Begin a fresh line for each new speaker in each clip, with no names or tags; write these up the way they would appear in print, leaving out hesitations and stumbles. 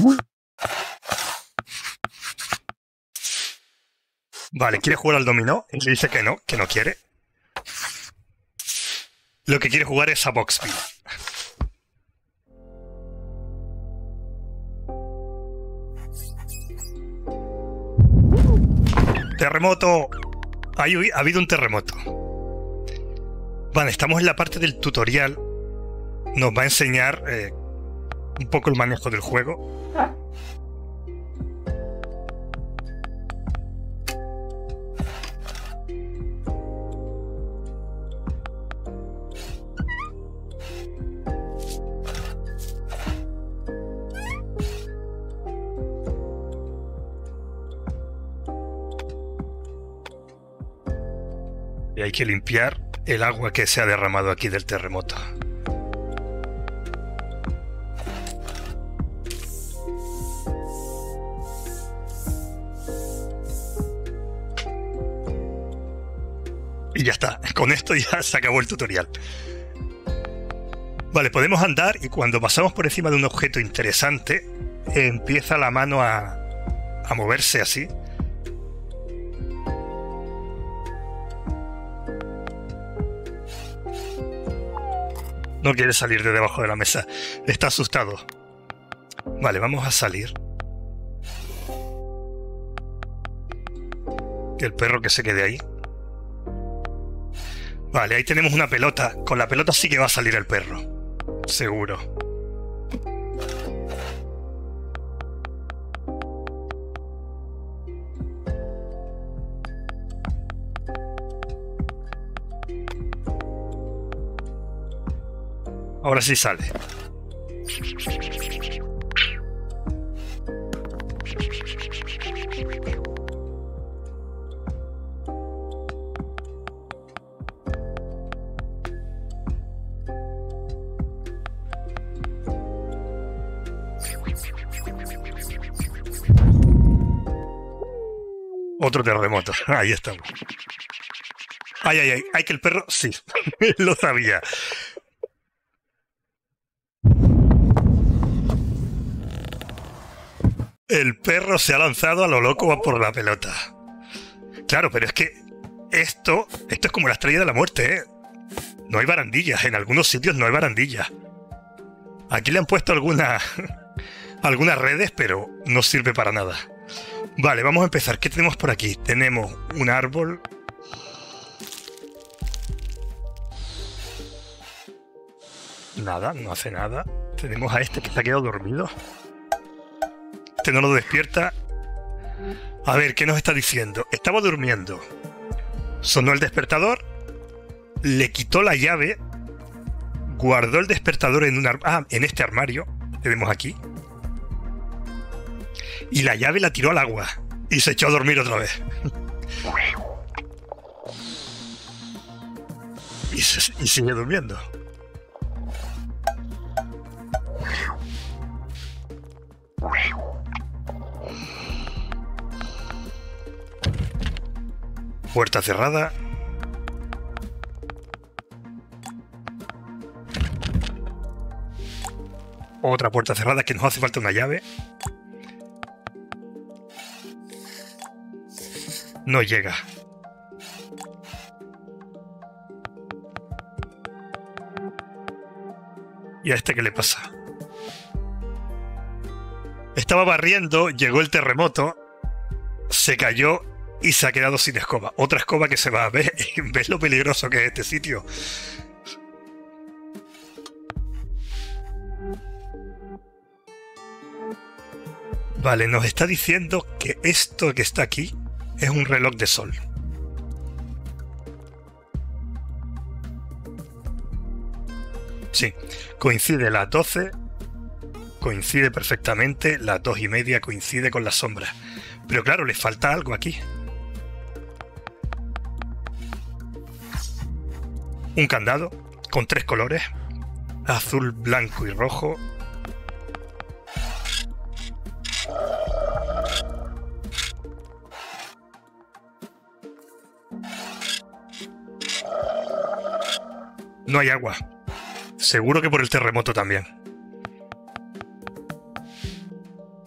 Vale, ¿quiere jugar al dominó? Y le dice que no quiere. Lo que quiere jugar es a Boxville. ¡Terremoto! Ha habido un terremoto. Vale, estamos en la parte del tutorial. Nos va a enseñar un poco el manejo del juego. Y hay que limpiar el agua que se ha derramado aquí del terremoto. Y ya está, con esto ya se acabó el tutorial. Vale, podemos andar y cuando pasamos por encima de un objeto interesante, empieza la mano a moverse así. No quiere salir de debajo de la mesa. Está asustado. Vale, vamos a salir. Que el perro que se quede ahí. Vale, ahí tenemos una pelota. Con la pelota sí que va a salir el perro. Seguro. Ahora sí sale. Otro terremoto. Ahí estamos. Ay, ay, ay. Ay, que el perro... Sí, lo sabía. El perro se ha lanzado a lo loco por la pelota. Claro, pero es que esto es como la estrella de la muerte, ¿eh? No hay barandillas. En algunos sitios no hay barandillas. Aquí le han puesto algunas redes, pero no sirve para nada. Vale, vamos a empezar. ¿Qué tenemos por aquí? Tenemos un árbol. Nada, no hace nada. Tenemos a este que se ha quedado dormido. Este no lo despierta. A ver, ¿qué nos está diciendo? Estaba durmiendo. Sonó el despertador. Le quitó la llave. Guardó el despertador en en este armario. Tenemos aquí. Y la llave la tiró al agua. Y se echó a dormir otra vez. Y sigue durmiendo. Puerta cerrada. Otra puerta cerrada que nos hace falta una llave. No llega. ¿Y a este qué le pasa? Estaba barriendo, llegó el terremoto, se cayó y se ha quedado sin escoba. Otra escoba que se va a ver. ¿Ves lo peligroso que es este sitio? Vale, nos está diciendo que esto que está aquí es un reloj de sol. Sí, coincide las 12, coincide perfectamente, las 2:30 coincide con las sombras. Pero claro, le falta algo aquí. Un candado con 3 colores, azul, blanco y rojo. No hay agua. Seguro que por el terremoto también.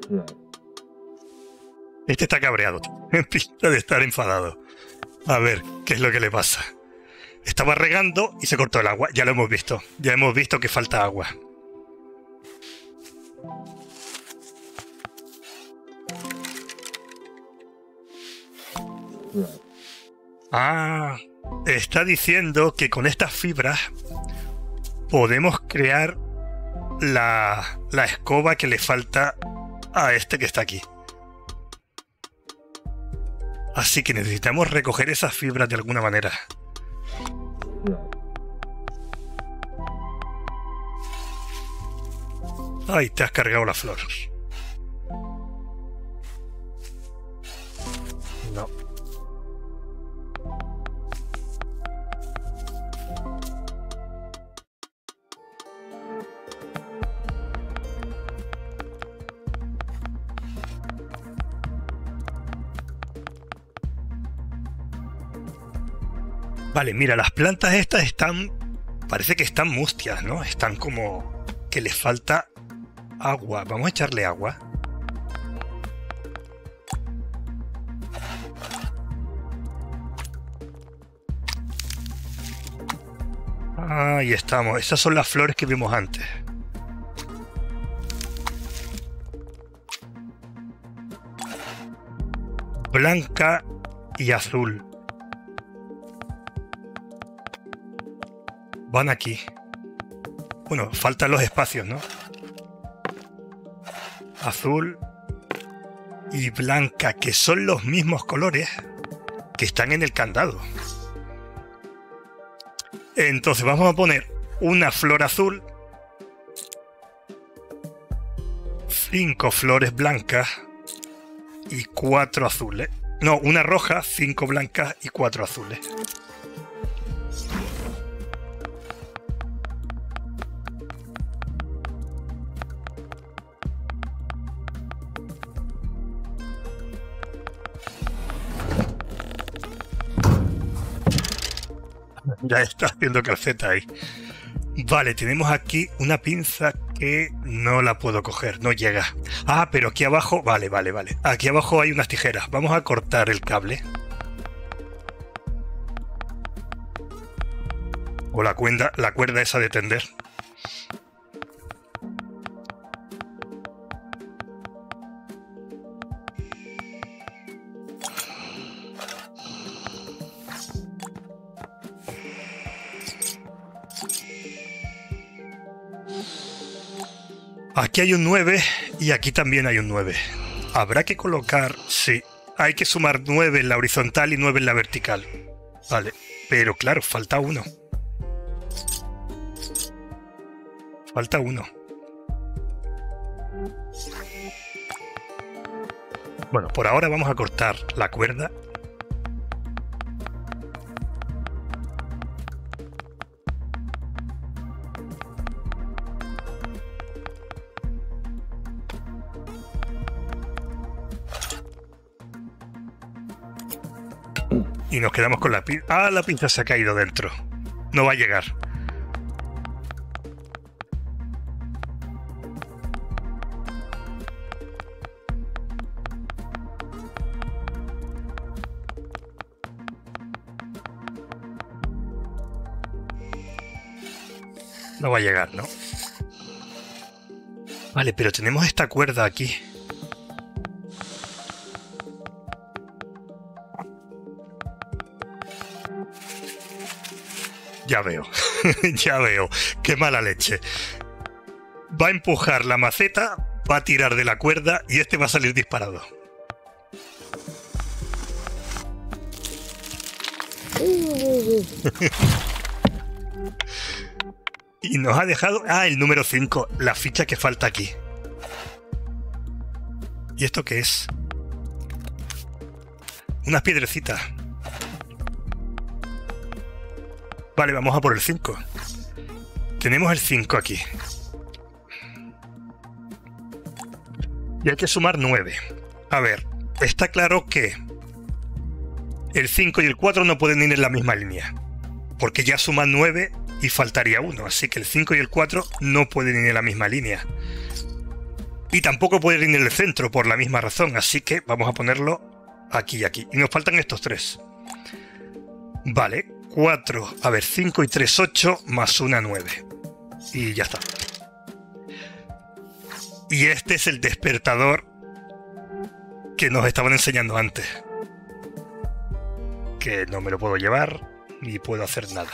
Este está cabreado. Pinta de estar enfadado. A ver, ¿qué es lo que le pasa? Estaba regando y se cortó el agua. Ya lo hemos visto. Ya hemos visto que falta agua. Ah, está diciendo que con estas fibras podemos crear la escoba que le falta a este que está aquí. Así que necesitamos recoger esas fibras de alguna manera. Ay, te has cargado la flor. No. Vale, mira, las plantas estas están... Parece que están mustias, ¿no? Están como... que les falta agua. Vamos a echarle agua. Ahí estamos. Esas son las flores que vimos antes. Blanca y azul. Van aquí. Bueno, faltan los espacios, ¿no? Azul y blanca, que son los mismos colores que están en el candado. Entonces vamos a poner una flor azul, 5 flores blancas y 4 azules. No, una roja, 5 blancas y 4 azules. Ya está haciendo calceta ahí. Vale, tenemos aquí una pinza que no la puedo coger, no llega. Ah, pero aquí abajo... Vale. Aquí abajo hay unas tijeras. Vamos a cortar el cable. O la cuerda esa de tender. Aquí hay un 9 y aquí también hay un 9. Habrá que colocar... Sí, hay que sumar 9 en la horizontal y 9 en la vertical. Vale, pero claro, falta uno. Falta uno. Bueno, por ahora vamos a cortar la cuerda. Y nos quedamos con la pinza. Ah, la pinza se ha caído dentro. No va a llegar. No va a llegar, ¿no? Vale, pero tenemos esta cuerda aquí. Ya veo, ya veo. Qué mala leche. Va a empujar la maceta, va a tirar de la cuerda y este va a salir disparado. Y nos ha dejado... Ah, el número 5, la ficha que falta aquí. ¿Y esto qué es? Unas piedrecitas. Vale, vamos a por el 5. Tenemos el 5 aquí. Y hay que sumar 9. A ver, está claro que el 5 y el 4 no pueden ir en la misma línea. Porque ya suman 9 y faltaría 1. Así que el 5 y el 4 no pueden ir en la misma línea. Y tampoco puede ir en el centro por la misma razón, así que vamos a ponerlo aquí y aquí. Y nos faltan estos tres. Vale, 4, a ver, 5 y 3, 8, más 1, 9. Y ya está. Y este es el despertador que nos estaban enseñando antes. Que no me lo puedo llevar, ni puedo hacer nada.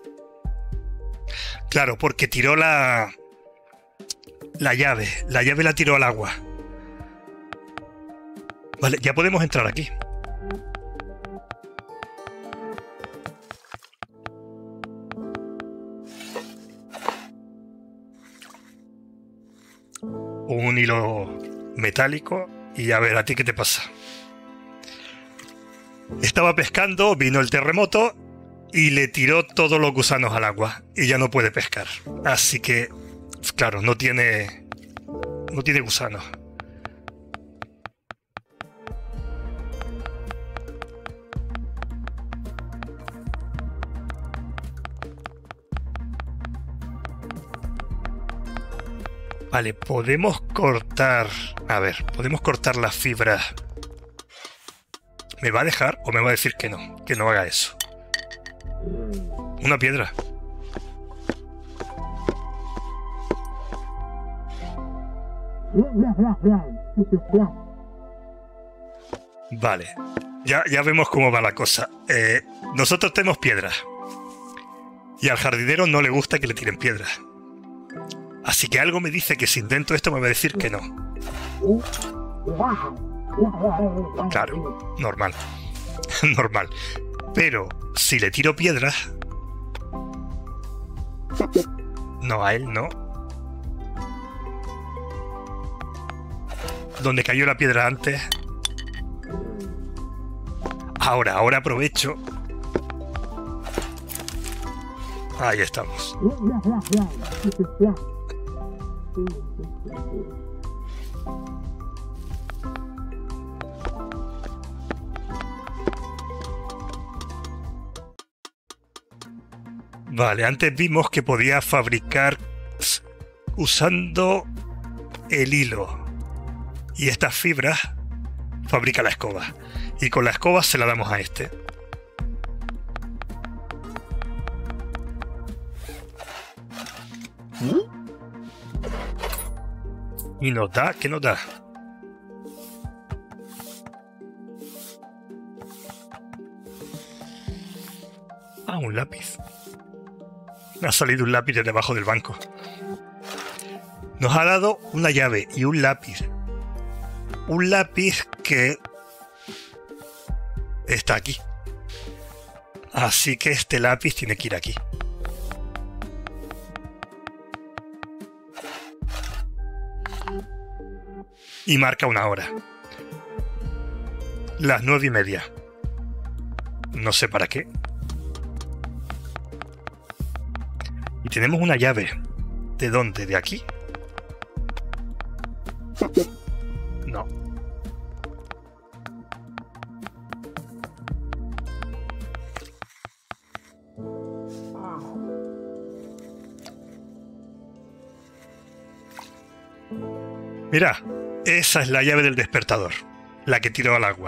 Claro, porque tiró la llave. La llave la tiró al agua. Vale, ya podemos entrar aquí. Un hilo metálico. Y a ver, ¿a ti qué te pasa? Estaba pescando, vino el terremoto y le tiró todos los gusanos al agua. Y ya no puede pescar. Así que, claro, no tiene gusanos. Vale, podemos cortar... A ver, podemos cortar las fibras. ¿Me va a dejar o me va a decir que no haga eso? Una piedra. Vale, ya vemos cómo va la cosa. Nosotros tenemos piedras. Y al jardinero no le gusta que le tiren piedras. Así que algo me dice que si intento esto me va a decir que no. Claro, normal. Normal. Pero si le tiro piedras... No, a él no. Donde cayó la piedra antes. Ahora aprovecho. Ahí estamos. Vale, antes vimos que podía fabricar usando el hilo. Y estas fibras fabrica la escoba. Y con la escoba se la damos a este. Y nos da, ¿qué nos da? Ah, un lápiz. Me ha salido un lápiz de debajo del banco. Nos ha dado una llave y un lápiz. Un lápiz que está aquí. Así que este lápiz tiene que ir aquí. Y marca una hora. Las 9:30. No sé para qué. Y tenemos una llave. ¿De dónde? ¿De aquí? No. Mira, esa es la llave del despertador, la que tiró al agua.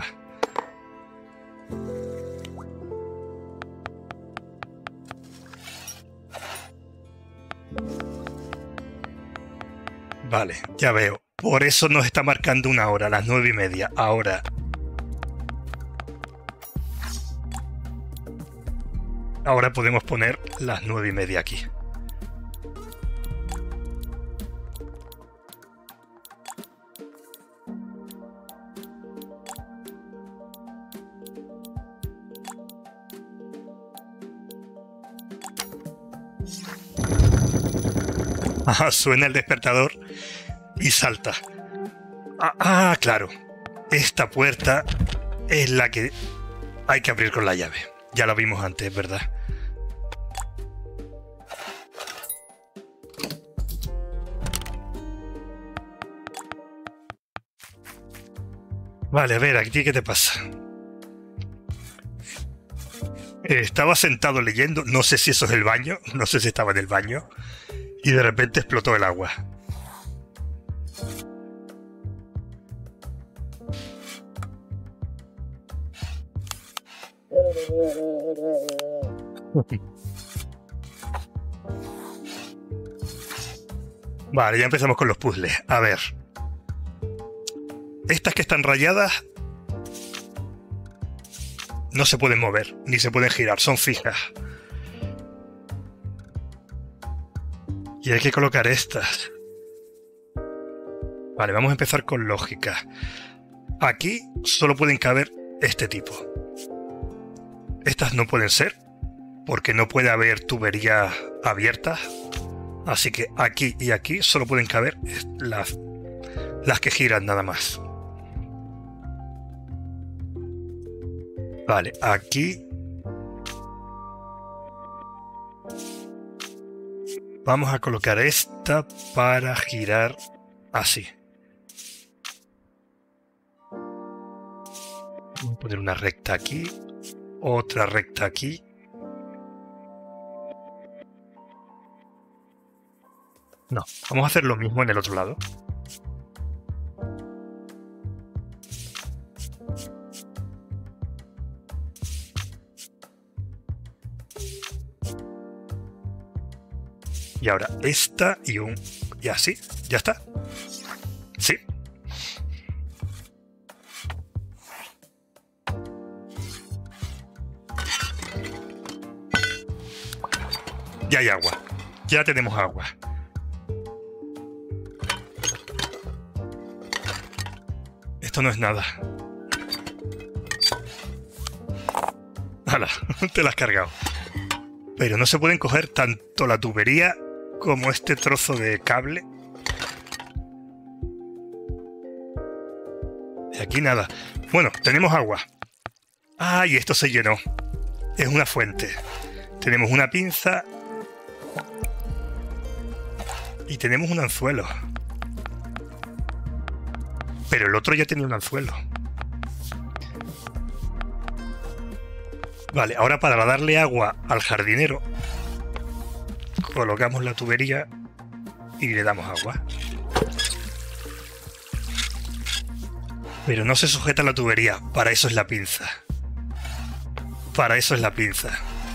Vale, ya veo. Por eso nos está marcando una hora, las 9:30. Ahora. Ahora podemos poner las 9:30 aquí. Ajá, suena el despertador y salta. Claro. Esta puerta es la que hay que abrir con la llave. Ya la vimos antes, ¿verdad? Vale, a ver, aquí ¿qué te pasa? Estaba sentado leyendo, no sé si eso es el baño, no sé si estaba en el baño, y de repente explotó el agua. Vale, ya empezamos con los puzzles. A ver. Estas que están rayadas no se pueden mover, ni se pueden girar, son fijas. Y hay que colocar estas. Vale, vamos a empezar con lógica. Aquí solo pueden caber este tipo. Estas no pueden ser, porque no puede haber tuberías abiertas. Así que aquí y aquí solo pueden caber las que giran nada más. Vale, aquí vamos a colocar esta para girar así. Voy a poner una recta aquí, otra recta aquí. No, vamos a hacer lo mismo en el otro lado. Y ahora esta y un... Y así, ya está. Sí. Ya hay agua. Ya tenemos agua. Esto no es nada. ¡Hala! Te la has cargado. Pero no se pueden coger tanto la tubería como este trozo de cable. Y aquí nada. Bueno, tenemos agua. ¡Ah! Y esto se llenó. Es una fuente. Tenemos una pinza. Y tenemos un anzuelo. Pero el otro ya tenía un anzuelo. Vale, ahora para darle agua al jardinero, colocamos la tubería y le damos agua. Pero no se sujeta la tubería, para eso es la pinza. Para eso es la pinza.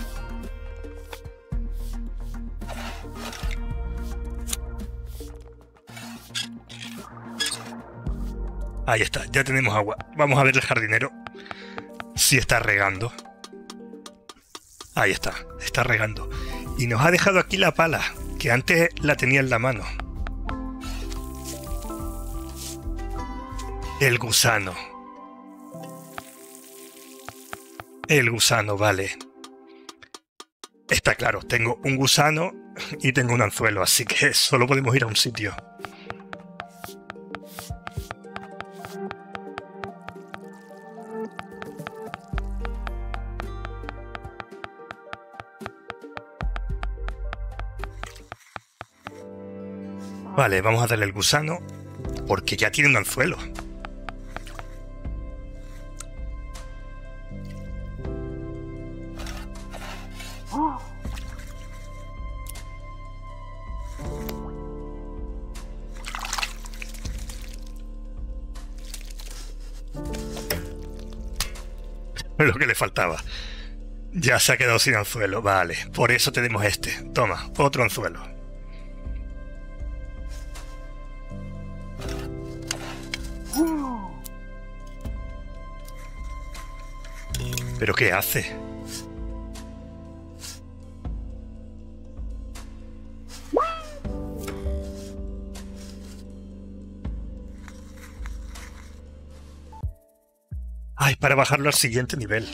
Ahí está, ya tenemos agua. Vamos a ver el jardinero si está regando. Ahí está regando. Y nos ha dejado aquí la pala, que antes la tenía en la mano. El gusano. El gusano, vale. Está claro, tengo un gusano y tengo un anzuelo, así que solo podemos ir a un sitio. Vale, vamos a darle el gusano, porque ya tiene un anzuelo. Lo que le faltaba. Ya se ha quedado sin anzuelo. Vale, por eso tenemos este. Toma, otro anzuelo. ¿Pero qué hace? Ay, para bajarlo al siguiente nivel.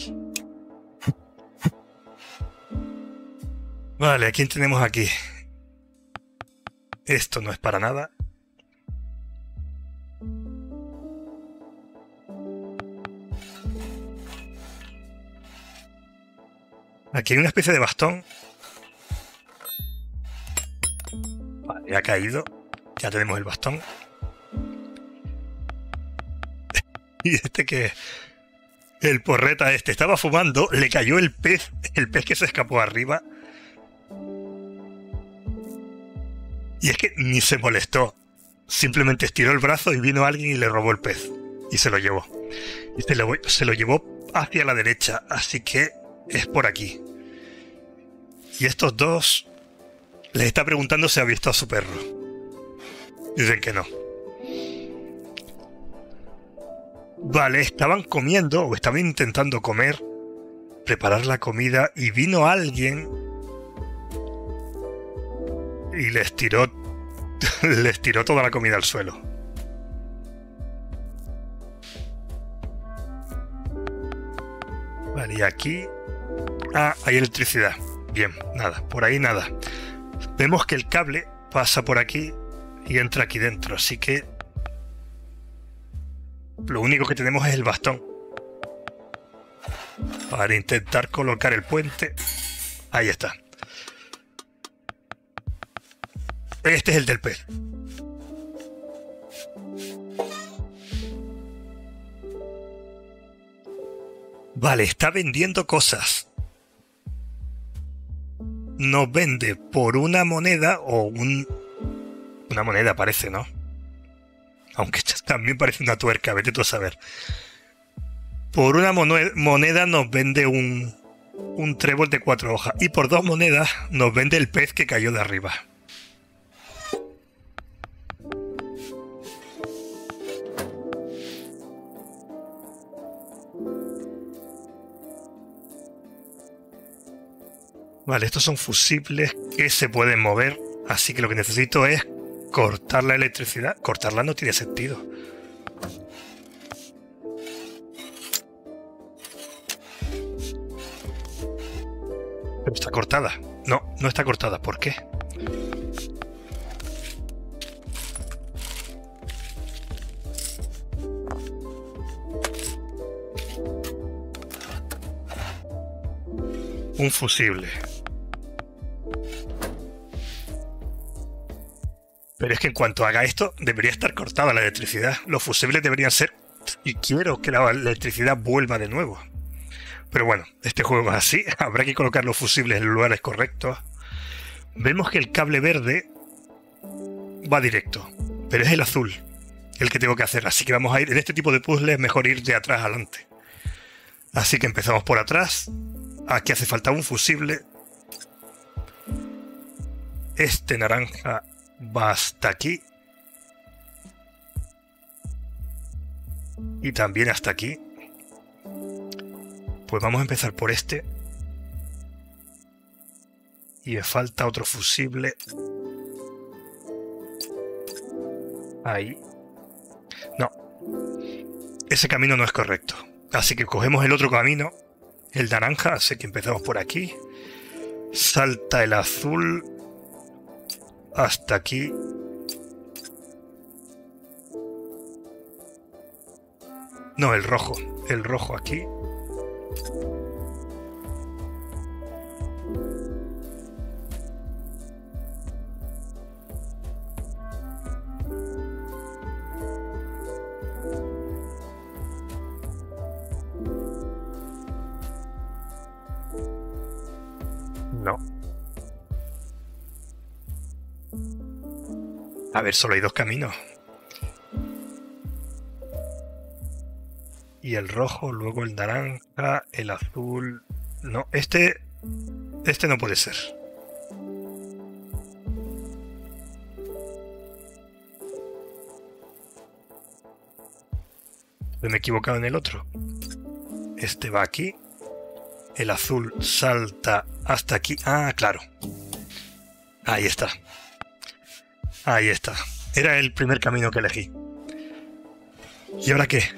Vale, ¿a quién tenemos aquí? Esto no es para nada. Aquí hay una especie de bastón. Vale, ha caído. Ya tenemos el bastón. Y este que... El porreta este estaba fumando, le cayó el pez que se escapó arriba. Y es que ni se molestó. Simplemente estiró el brazo y vino alguien y le robó el pez. Y se lo llevó. Y se lo llevó hacia la derecha. Así que es por aquí. Y estos dos les está preguntando si ha visto a su perro. Dicen que no. Vale, estaban comiendo o estaban intentando comer, preparar la comida, y vino alguien y les tiró toda la comida al suelo. Vale, y aquí... Ah, hay electricidad. Bien, nada, por ahí nada. Vemos que el cable pasa por aquí y entra aquí dentro, así que lo único que tenemos es el bastón para intentar colocar el puente. Ahí está. Este es el del pez. Vale, está vendiendo cosas. Nos vende por una moneda o una moneda parece, ¿no? Aunque también parece una tuerca, vete tú a saber. Por una moneda nos vende un trébol de 4 hojas. Y por 2 monedas nos vende el pez que cayó de arriba. Vale, estos son fusibles que se pueden mover, así que lo que necesito es cortar la electricidad. Cortarla no tiene sentido. Pero está cortada. No, no está cortada. ¿Por qué? Un fusible. Pero es que en cuanto haga esto, debería estar cortada la electricidad. Los fusibles deberían ser... Y quiero que la electricidad vuelva de nuevo. Pero bueno, este juego es así. Habrá que colocar los fusibles en los lugares correctos. Vemos que el cable verde va directo. Pero es el azul el que tengo que hacer. Así que vamos a ir... En este tipo de puzzles es mejor ir de atrás adelante. Así que empezamos por atrás. Aquí hace falta un fusible. Este naranja va hasta aquí. Y también hasta aquí. Pues vamos a empezar por este. Y me falta otro fusible. Ahí. No. Ese camino no es correcto. Así que cogemos el otro camino. El naranja, así que empezamos por aquí. Salta el azul hasta aquí. No, el rojo. El rojo aquí. No. A ver, solo hay 2 caminos. Y el rojo, luego el naranja, el azul... No, este no puede ser. Me he equivocado en el otro. Este va aquí. El azul salta hasta aquí. Ah, claro. Ahí está. Ahí está. Era el primer camino que elegí. ¿Y ahora qué?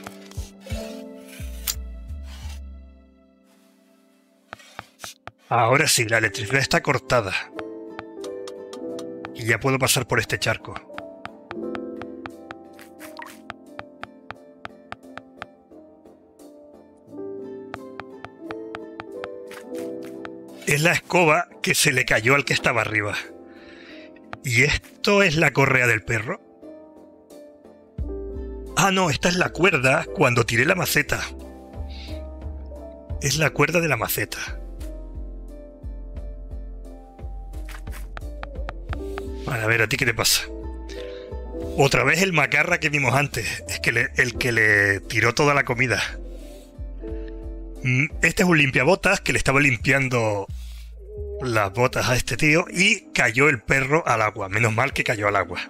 Ahora sí, la electricidad está cortada. Y ya puedo pasar por este charco. Es la escoba que se le cayó al que estaba arriba. ¿Y esto es la correa del perro? Ah, no, esta es la cuerda cuando tiré la maceta. Es la cuerda de la maceta. Vale, a ver, ¿a ti qué te pasa? Otra vez el macarra que vimos antes. Es que el que le tiró toda la comida. Este es un limpiabotas que le estaba limpiando las botas a este tío y cayó el perro al agua. Menos mal que cayó al agua.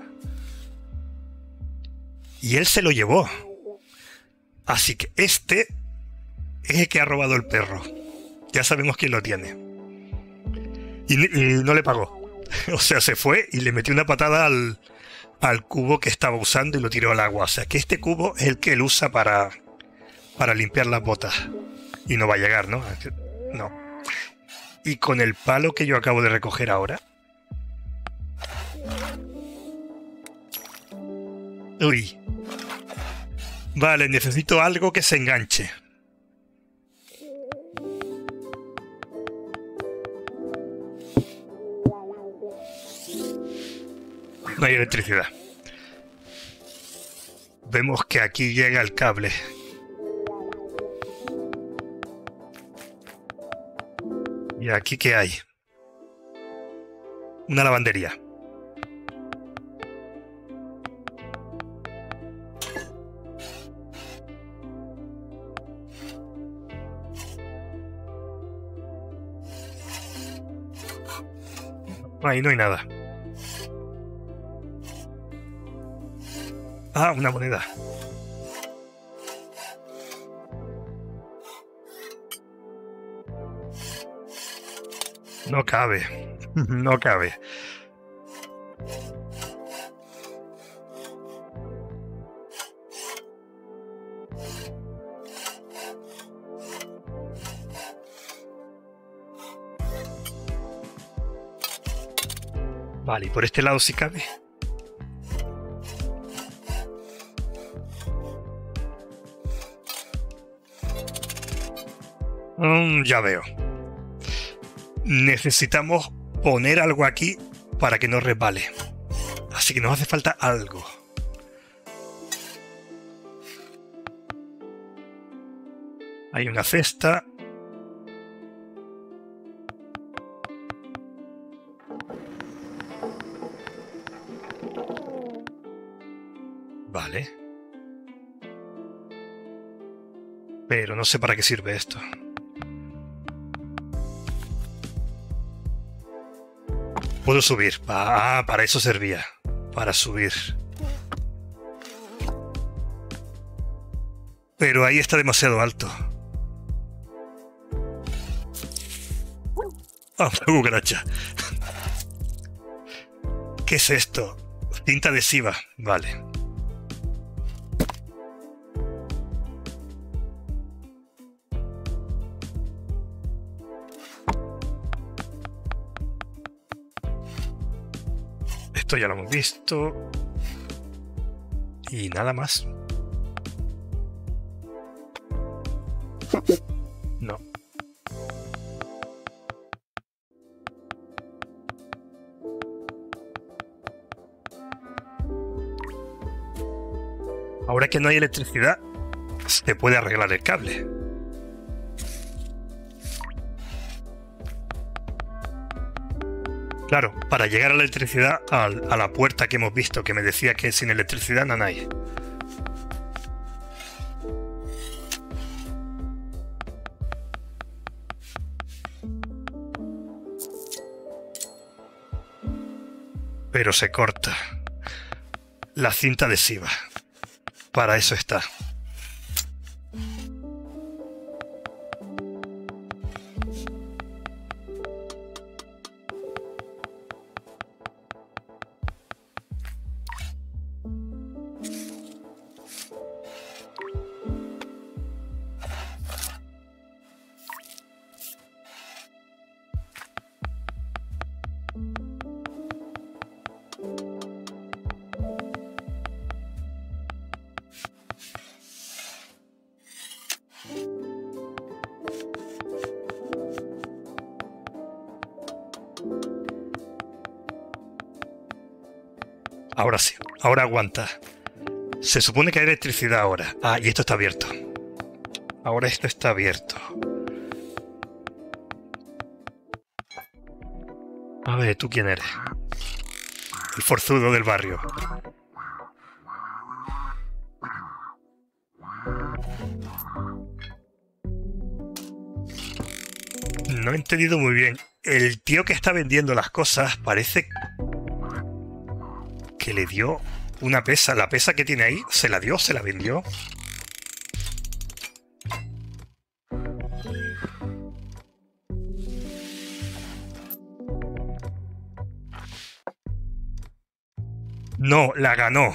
Y él se lo llevó. Así que este es el que ha robado el perro. Ya sabemos quién lo tiene. Y no le pagó. O sea, se fue y le metió una patada al cubo que estaba usando y lo tiró al agua. O sea, que este cubo es el que él usa para limpiar las botas. Y no va a llegar, ¿no? No. Y con el palo que yo acabo de recoger ahora... Uy. Vale, necesito algo que se enganche. No hay electricidad. Vemos que aquí llega el cable. ¿Y aquí qué hay? Una lavandería. Ahí no hay nada. Ah, una moneda. No cabe. No cabe. Vale, y por este lado sí cabe. Ya veo. Necesitamos poner algo aquí para que no resbale. Así que nos hace falta algo. Hay una cesta. Vale. Pero no sé para qué sirve esto. Puedo subir. Ah, para eso servía. Para subir. Pero ahí está demasiado alto. Ah, una cucaracha. ¿Qué es esto? Cinta adhesiva. Vale. Esto ya lo hemos visto. Y nada más. No. Ahora que no hay electricidad, se puede arreglar el cable. Claro, para llegar a la electricidad, a la puerta que hemos visto, que me decía que sin electricidad no hay. Pero se corta. La cinta adhesiva. Para eso está. Ahora sí, ahora aguanta. Se supone que hay electricidad ahora. Ah, y esto está abierto. Ahora esto está abierto. A ver, ¿tú quién eres? El forzudo del barrio. No he entendido muy bien. El tío que está vendiendo las cosas parece que le dio una pesa. La pesa que tiene ahí, ¿se la dio? ¿Se la vendió? No, la ganó.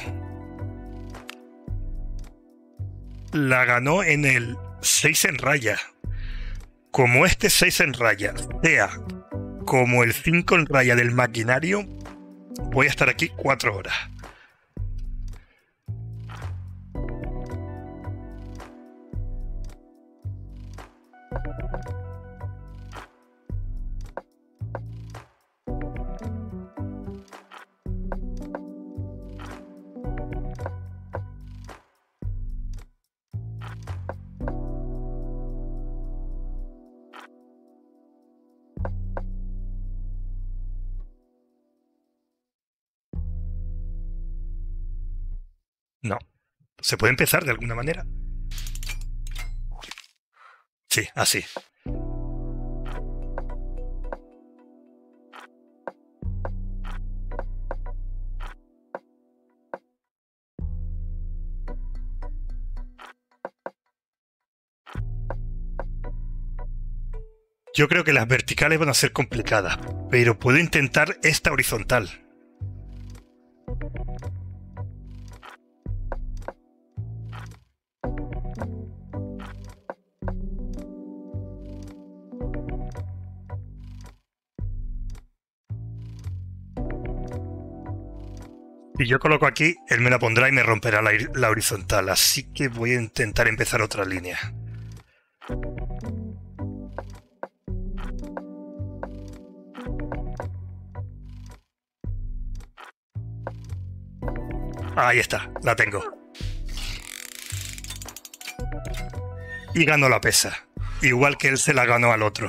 La ganó en el 6 en raya. Como este 6 en raya sea como el 5 en raya del maquinario, voy a estar aquí 4 horas. No. ¿Se puede empezar de alguna manera? Sí, así. Yo creo que las verticales van a ser complicadas, pero puedo intentar esta horizontal. Si yo coloco aquí, él me la pondrá y me romperá la horizontal, así que voy a intentar empezar otra línea. Ahí está, la tengo. Y ganó la pesa, igual que él se la ganó al otro.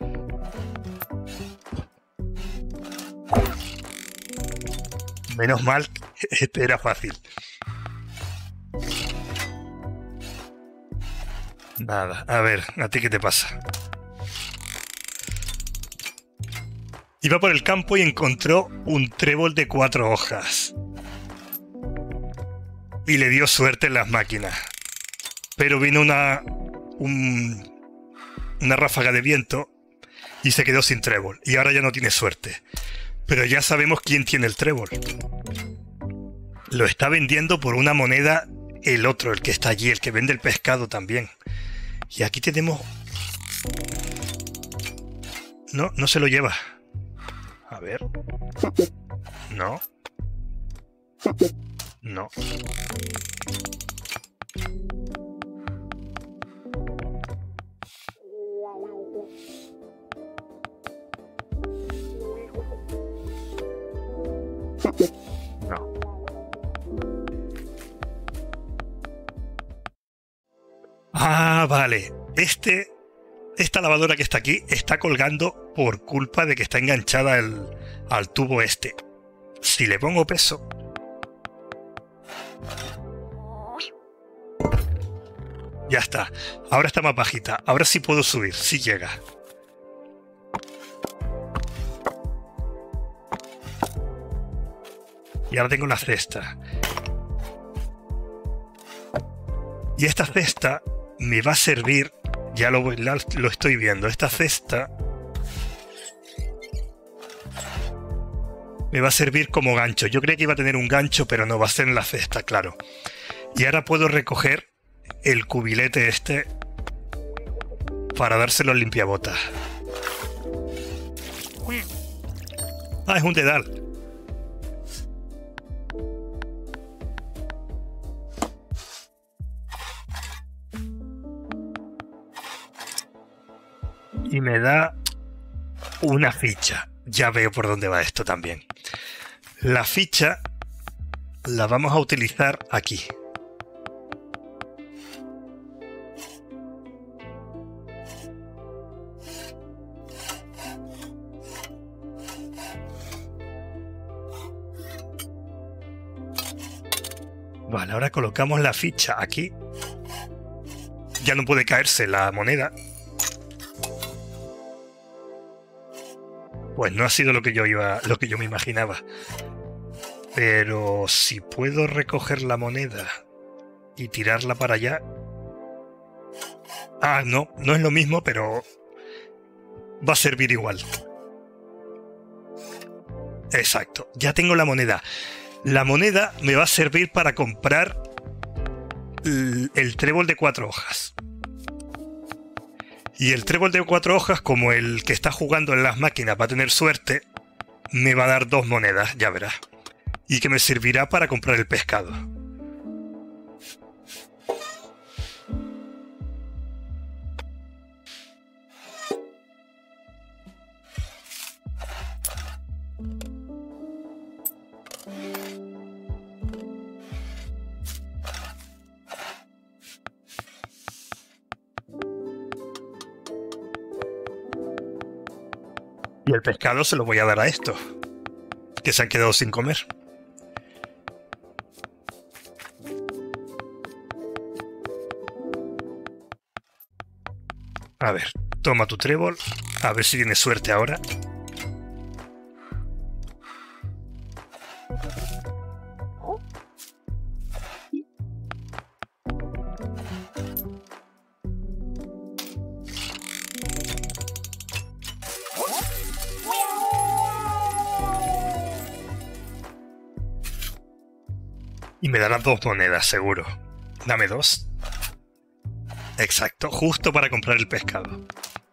Menos mal, este era fácil. Nada, a ver, ¿a ti qué te pasa? Iba por el campo y encontró un trébol de 4 hojas. Y le dio suerte en las máquinas. Pero vino una ráfaga de viento y se quedó sin trébol. Y ahora ya no tiene suerte. Pero ya sabemos quién tiene el trébol. Lo está vendiendo por una moneda el otro, el que está allí, el que vende el pescado también. Y aquí tenemos... No, no se lo lleva. A ver. No. No. No. Ah, vale. Esta lavadora que está aquí está colgando por culpa de que está enganchada al tubo este. Si le pongo peso... Ya está. Ahora está más bajita. Ahora sí puedo subir. Sí llega. Y ahora tengo una cesta. Y esta cesta me va a servir... Ya lo estoy viendo. Esta cesta me va a servir como gancho. Yo creía que iba a tener un gancho, pero no va a ser en la cesta, claro. Y ahora puedo recoger el cubilete este para dárselo al limpiabotas. Ah, es un dedal. Y me da una ficha. Ya veo por dónde va esto también. La ficha la vamos a utilizar aquí. Vale, ahora colocamos la ficha aquí. Ya no puede caerse la moneda. Pues no ha sido lo que yo me imaginaba. Pero si puedo recoger la moneda y tirarla para allá. Ah, no es lo mismo, pero va a servir igual. Exacto, ya tengo la moneda. La moneda me va a servir para comprar el trébol de 4 hojas. Y el trébol de 4 hojas, como el que está jugando en las máquinas va a tener suerte, me va a dar 2 monedas, ya verás. Y que me servirá para comprar el pescado. Y el pescado se lo voy a dar a estos, que se han quedado sin comer. A ver, toma tu trébol, a ver si tienes suerte ahora. Y me darás 2 monedas, seguro. Dame 2. Exacto, justo para comprar el pescado.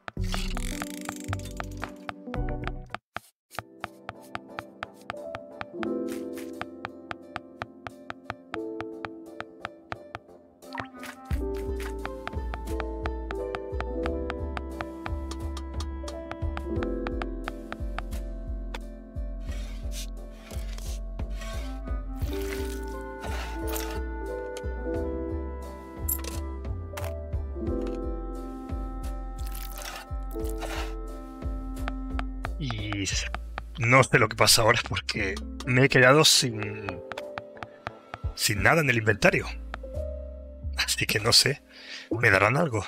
Y no sé lo que pasa ahora porque me he quedado sin nada en el inventario. Así que no sé, ¿me darán algo?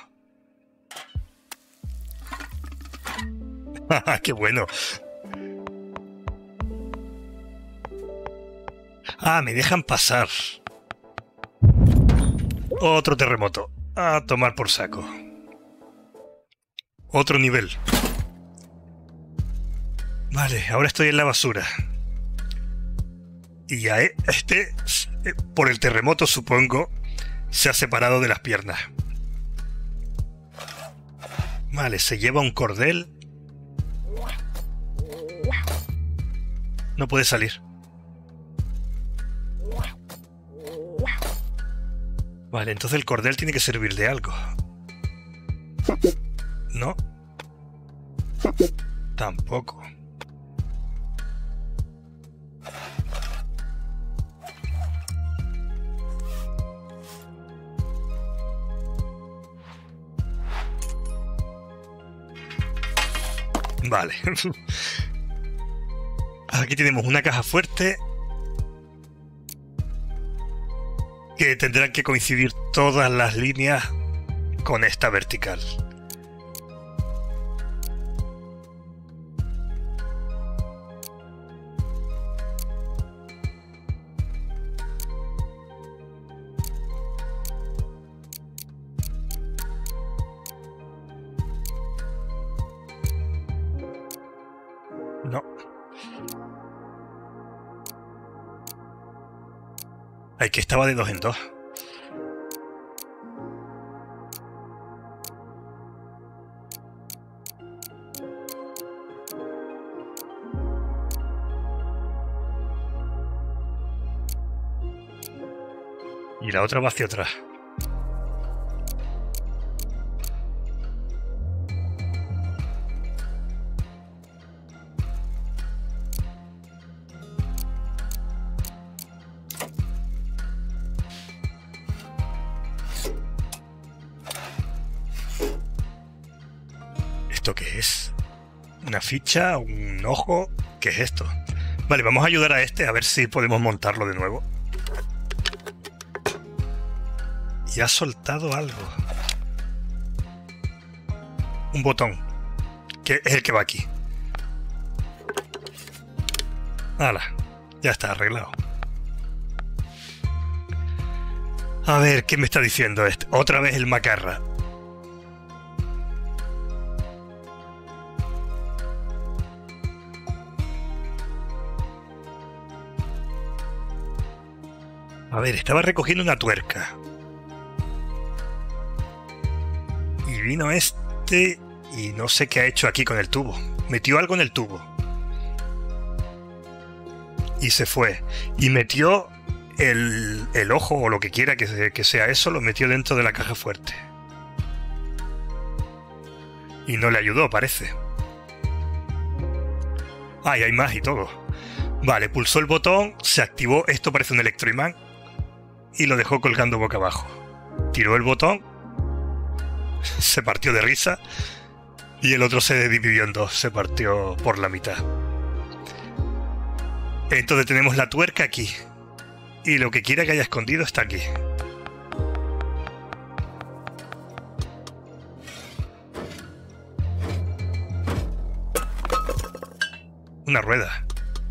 ¡Qué bueno! Ah, me dejan pasar. Otro terremoto. A tomar por saco. Otro nivel. Vale, ahora estoy en la basura. Y a este, por el terremoto supongo, se ha separado de las piernas. Vale, se lleva un cordel. No puede salir. Vale, entonces el cordel tiene que servir de algo. ¿No? Tampoco. Vale. Aquí tenemos una caja fuerte que tendrán que coincidir todas las líneas con esta vertical. No. Ay, que estaba de 2 en 2. Y la otra va hacia atrás. ¿Esto qué es? ¿Una ficha? ¿Un ojo? ¿Qué es esto? Vale, vamos a ayudar a este a ver si podemos montarlo de nuevo. Y ha soltado algo. Un botón. Que es el que va aquí. ¡Hala! Ya está arreglado. A ver, ¿qué me está diciendo este? Otra vez el macarra. A ver, estaba recogiendo una tuerca. Y vino este y no sé qué ha hecho aquí con el tubo. Metió algo en el tubo. Y se fue. Y metió el ojo o lo que quiera que sea eso, lo metió dentro de la caja fuerte. Y no le ayudó, parece. Ah, y hay más y todo. Vale, pulsó el botón, se activó, esto parece un electroimán, y lo dejó colgando boca abajo. Tiró el botón, se partió de risa, y el otro se dividió en dos, se partió por la mitad. Entonces tenemos la tuerca aquí. Y lo que quiera que haya escondido está aquí. Una rueda.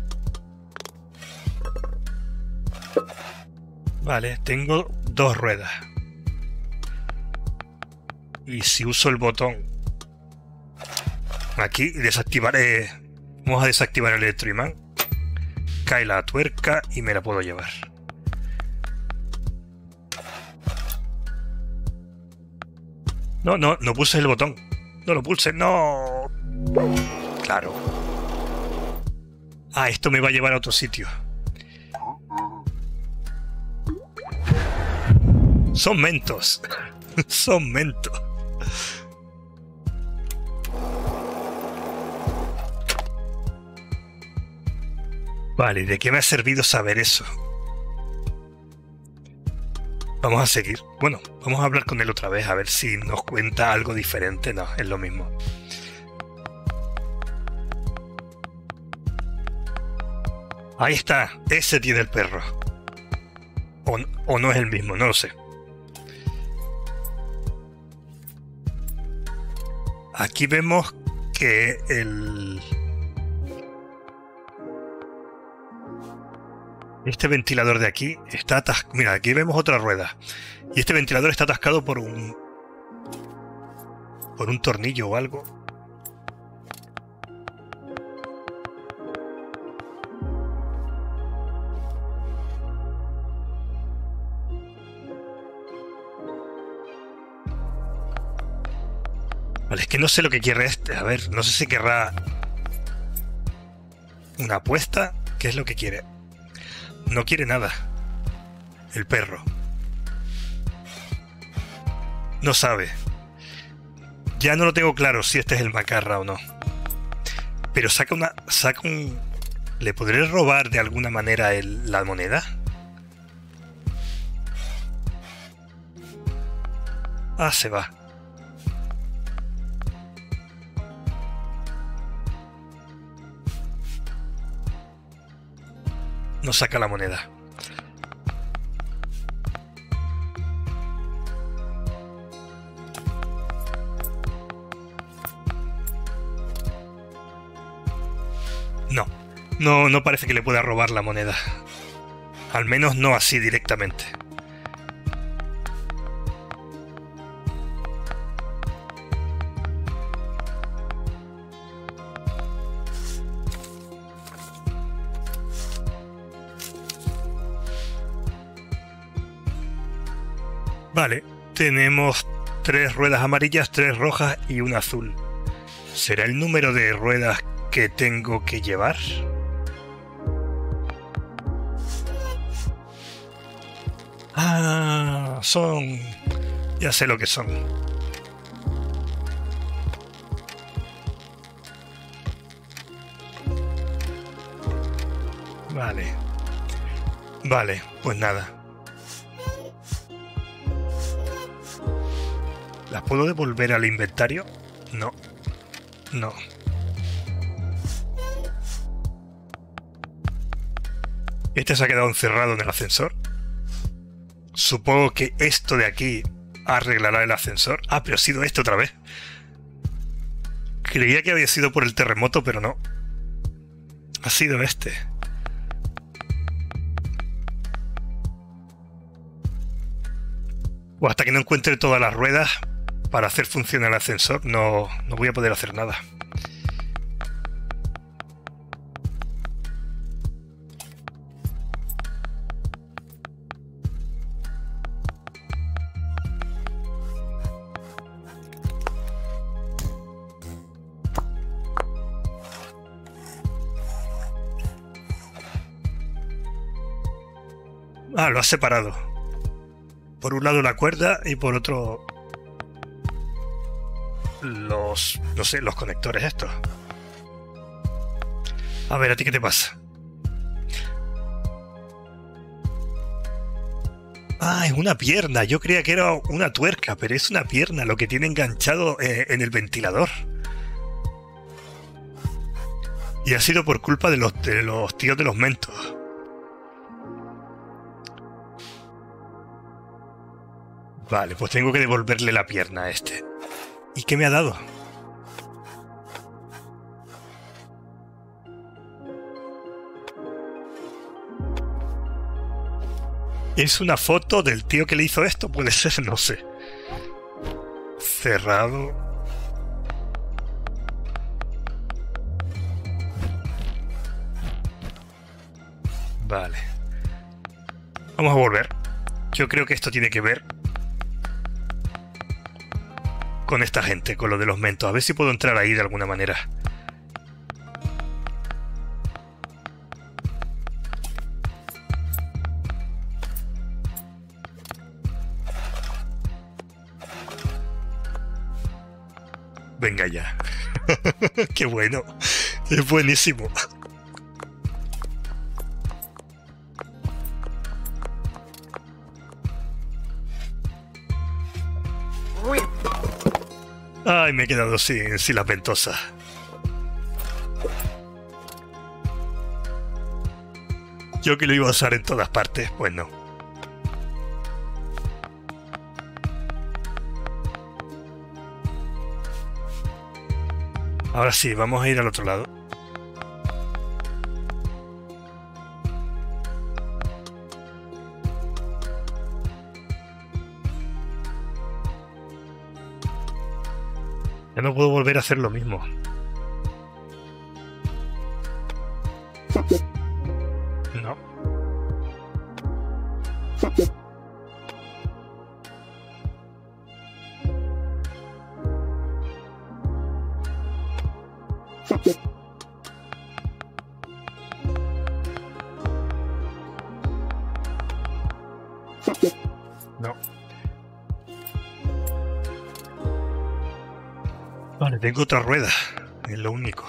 Vale, tengo dos ruedas. Y si uso el botón aquí, desactivaré. Vamos a desactivar el electroimán. Cae la tuerca y me la puedo llevar. No pulses el botón. No lo pulses, no. Claro. Ah, esto me va a llevar a otro sitio. Son mentos. Son mentos. Vale, ¿de qué me ha servido saber eso? Vamos a seguir. Bueno, vamos a hablar con él otra vez, a ver si nos cuenta algo diferente. No, es lo mismo. Ahí está, ese tiene el perro. O no es el mismo, no lo sé. Aquí vemos que este ventilador de aquí está atascado. Mira, aquí vemos otra rueda. Y este ventilador está atascado por un tornillo o algo. Vale, es que no sé lo que quiere este. A ver, no sé si querrá una apuesta. ¿Qué es lo que quiere? No quiere nada. El perro. No sabe. Ya no lo tengo claro si este es el macarra o no. Pero saca un... ¿Le podré robar de alguna manera la moneda? Ah, se va. No saca la moneda. No parece que le pueda robar la moneda. Al menos no así directamente. Vale, tenemos 3 ruedas amarillas, 3 rojas y una azul. ¿Será el número de ruedas que tengo que llevar? Ah, son... Ya sé lo que son. Vale. Vale, pues nada. ¿Las puedo devolver al inventario? No. No. Este se ha quedado encerrado en el ascensor. Supongo que esto de aquí arreglará el ascensor. Ah, pero ha sido este otra vez. Creía que había sido por el terremoto, pero no. Ha sido este. O hasta que no encuentre todas las ruedas para hacer funcionar el ascensor, no voy a poder hacer nada. Ah, lo has separado. Por un lado la cuerda y por otro los, no sé, los conectores estos. A ver, ¿a ti qué te pasa? Ah, es una pierna. Yo creía que era una tuerca, pero es una pierna lo que tiene enganchado en el ventilador. Y ha sido por culpa de los tíos de los mentos. Vale, pues tengo que devolverle la pierna a este. ¿Y qué me ha dado? ¿Es una foto del tío que le hizo esto? Puede ser, no sé. Cerrado. Vale. Vamos a volver. Yo creo que esto tiene que ver con esta gente, con lo de los mentos. A ver si puedo entrar ahí de alguna manera. Venga ya. Qué bueno. Es buenísimo. Ay, me he quedado sin las ventosas. Yo que lo iba a usar en todas partes, pues no. Ahora sí, vamos a ir al otro lado. Ya no puedo volver a hacer lo mismo. No. No. Vale, tengo otra rueda. Es lo único.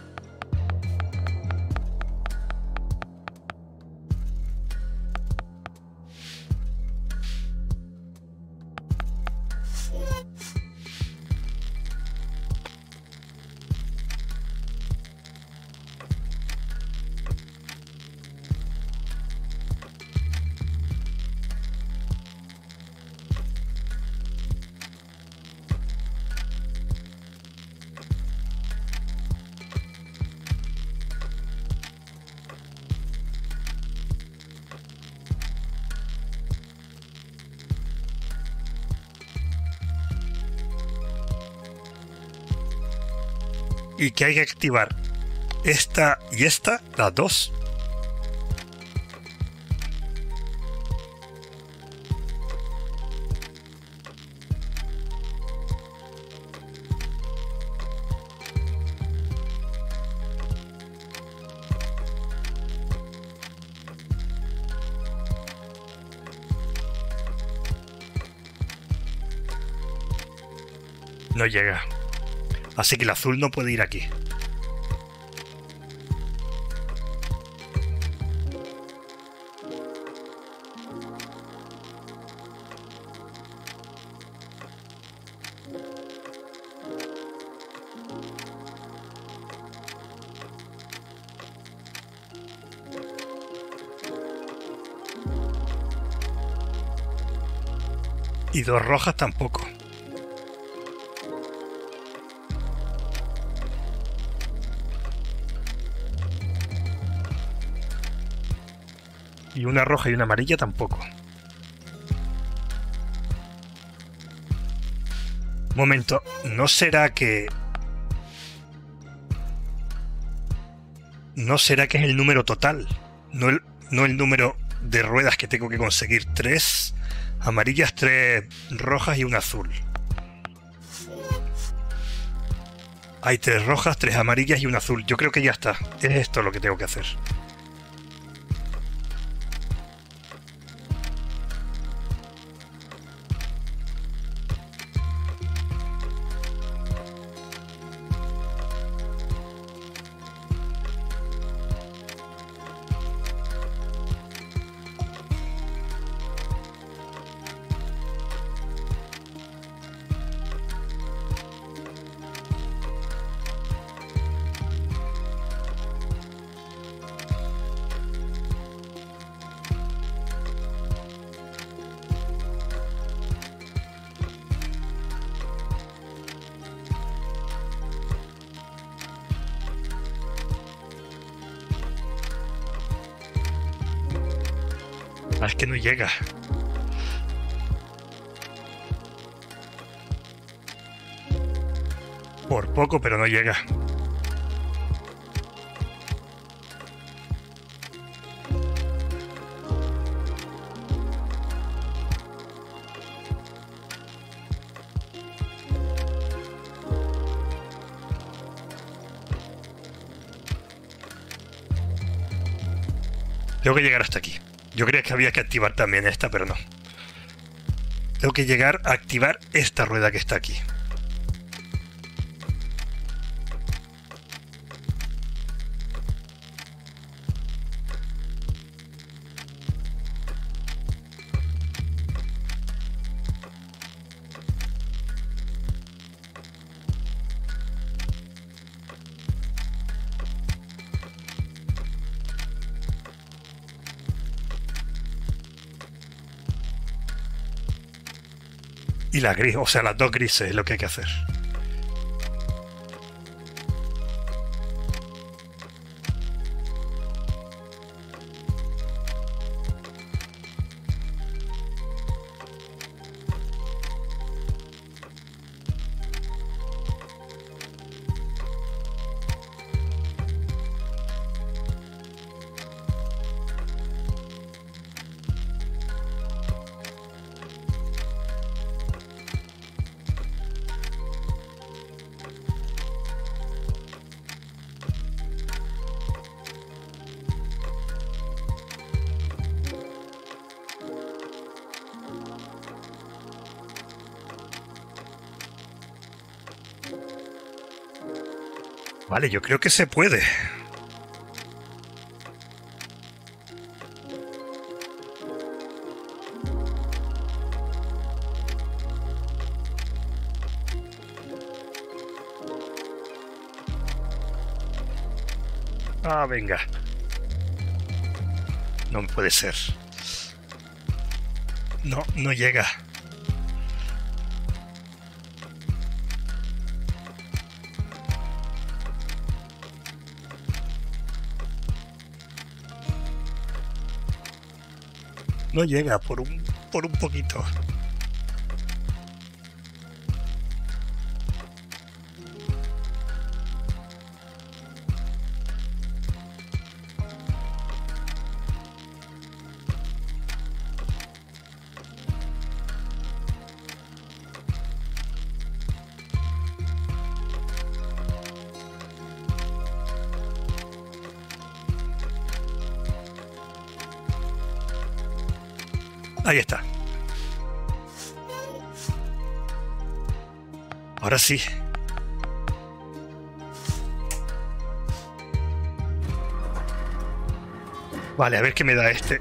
Y que hay que activar esta y esta, las dos. No llega. Así que el azul no puede ir aquí. Y dos rojas tampoco. Y una roja y una amarilla tampoco. momento, ¿no será que... ¿No será que es el número total? No el número de ruedas que tengo que conseguir. 3 amarillas, 3 rojas y una azul. Hay 3 rojas, 3 amarillas y una azul. Yo creo que ya está. Es esto lo que tengo que hacer. Ah, es que no llega. Por poco, pero no llega. Tengo que llegar hasta aquí. Yo creía que había que activar también esta, pero no. Tengo que llegar a activar esta rueda que está aquí. Y la gris, o sea, las dos grises es lo que hay que hacer. Vale, yo creo que se puede. Ah, venga. No puede ser. No, no llega. No llega por un poquito. Ahí está. Ahora sí. Vale, a ver qué me da este.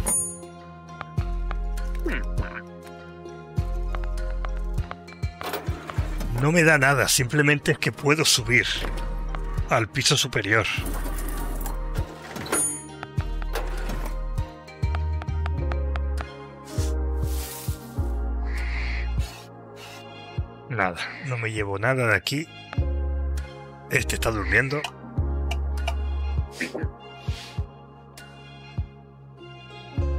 No me da nada, simplemente es que puedo subir al piso superior. Nada, no me llevo nada de aquí. Este está durmiendo.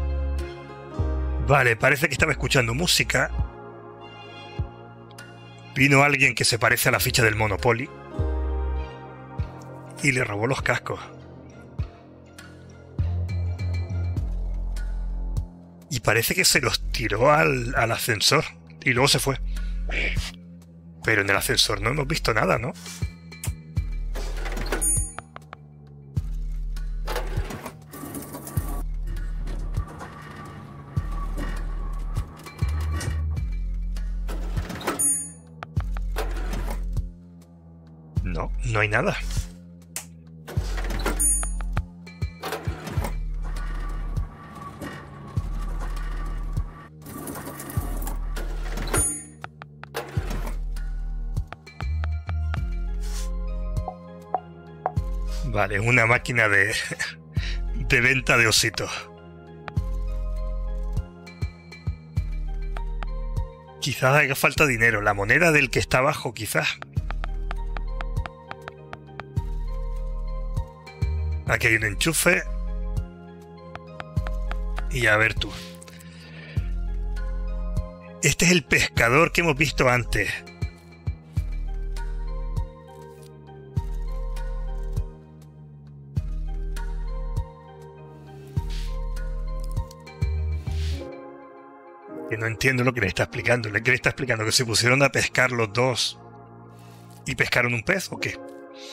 Vale, parece que estaba escuchando música. Vino alguien que se parece a la ficha del Monopoly y le robó los cascos. Y parece que se los tiró al ascensor y luego se fue. Pero en el ascensor no hemos visto nada, ¿no? No, no hay nada. Vale, es una máquina de venta de ositos. Quizás haga falta dinero. La moneda del que está abajo, quizás. Aquí hay un enchufe. Y a ver tú. Este es el pescador que hemos visto antes. Que no entiendo lo que le está explicando. ¿Le está explicando que se pusieron a pescar los dos y pescaron un pez o qué?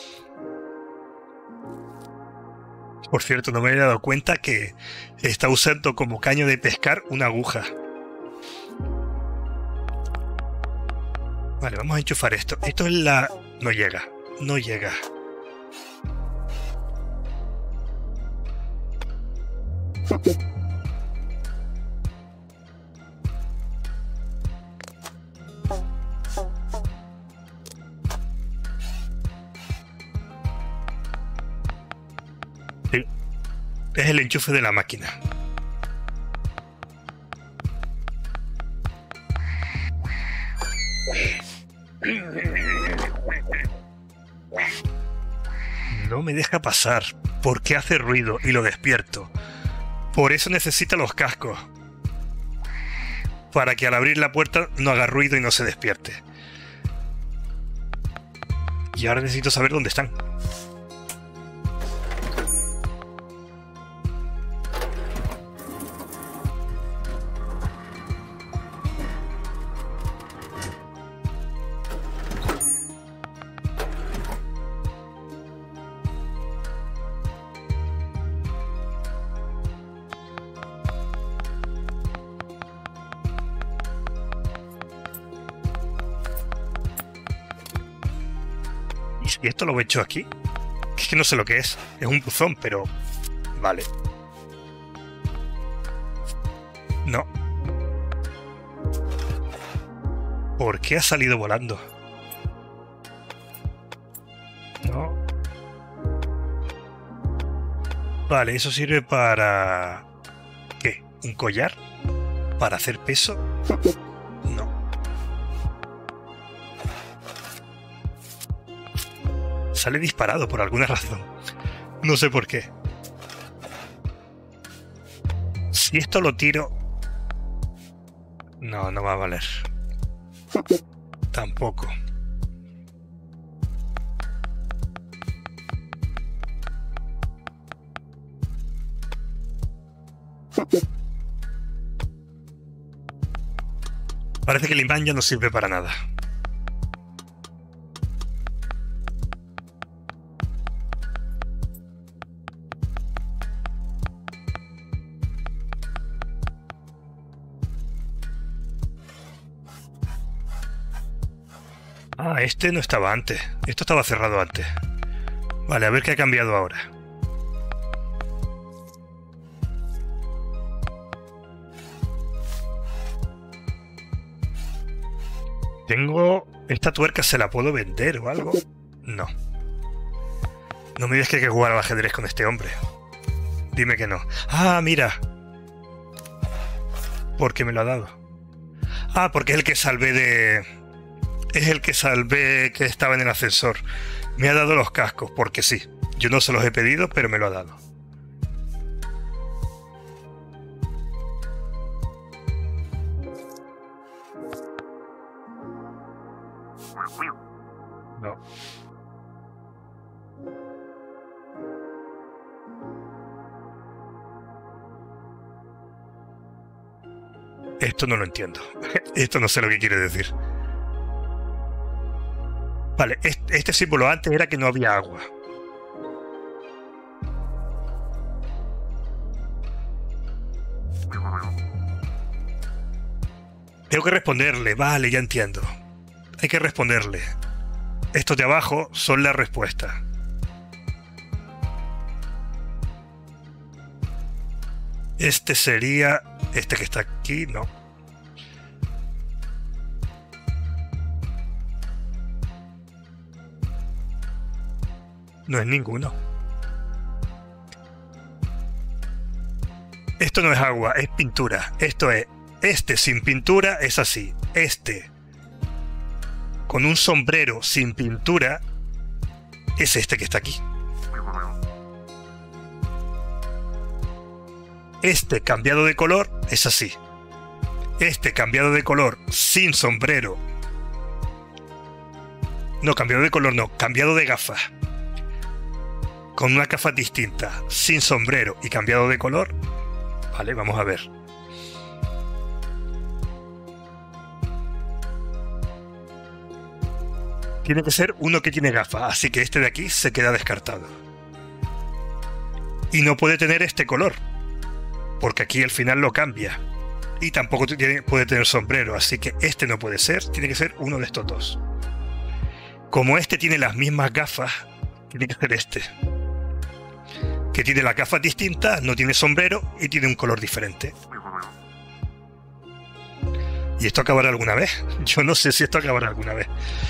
Por cierto, no me había dado cuenta que está usando como caño de pescar una aguja. Vale, vamos a enchufar esto. Esto es la... No llega. No llega. Sí. Es el enchufe de la máquina. No me deja pasar porque hace ruido y lo despierto. Por eso necesita los cascos. Para que al abrir la puerta no haga ruido y no se despierte. Y ahora necesito saber dónde están. ¿Y esto lo he hecho aquí? Es que no sé lo que es. Es un buzón, pero... Vale. No. ¿Por qué ha salido volando? No. Vale, eso sirve para... ¿Qué? ¿Un collar? ¿Para hacer peso? No. Sale disparado por alguna razón. No sé por qué. Si esto lo tiro... No, no va a valer. Tampoco. Parece que el imán ya no sirve para nada. Ah, este no estaba antes. Esto estaba cerrado antes. Vale, a ver qué ha cambiado ahora. Tengo... ¿Esta tuerca se la puedo vender o algo? No. No me digas que hay que jugar al ajedrez con este hombre. Dime que no. Ah, mira. ¿Por qué me lo ha dado? Ah, porque es el que salvé de... Es el que salvé que estaba en el ascensor. Me ha dado los cascos, porque sí. Yo no se los he pedido, pero me lo ha dado. No. Esto no lo entiendo. Esto no sé lo que quiere decir. Vale, este símbolo antes era que no había agua. Tengo que responderle. Vale, ya entiendo. Hay que responderle. Estos de abajo son la respuesta. Este sería... Este que está aquí, no. No es ninguno. Esto no es agua, es pintura. Esto es... Este sin pintura es así. Este con un sombrero sin pintura es este que está aquí. Este cambiado de color es así. Este cambiado de color sin sombrero. No, cambiado de color no, cambiado de gafas. Con unas gafas distintas, sin sombrero y cambiado de color. Vale, vamos a ver. Tiene que ser uno que tiene gafas, así que este de aquí se queda descartado. Y no puede tener este color, porque aquí al final lo cambia. Y tampoco puede tener sombrero, así que este no puede ser, tiene que ser uno de estos dos. Como este tiene las mismas gafas, tiene que ser este. Que tiene las gafas distintas, no tiene sombrero y tiene un color diferente. ¿Y esto acabará alguna vez? Yo no sé si esto acabará alguna vez.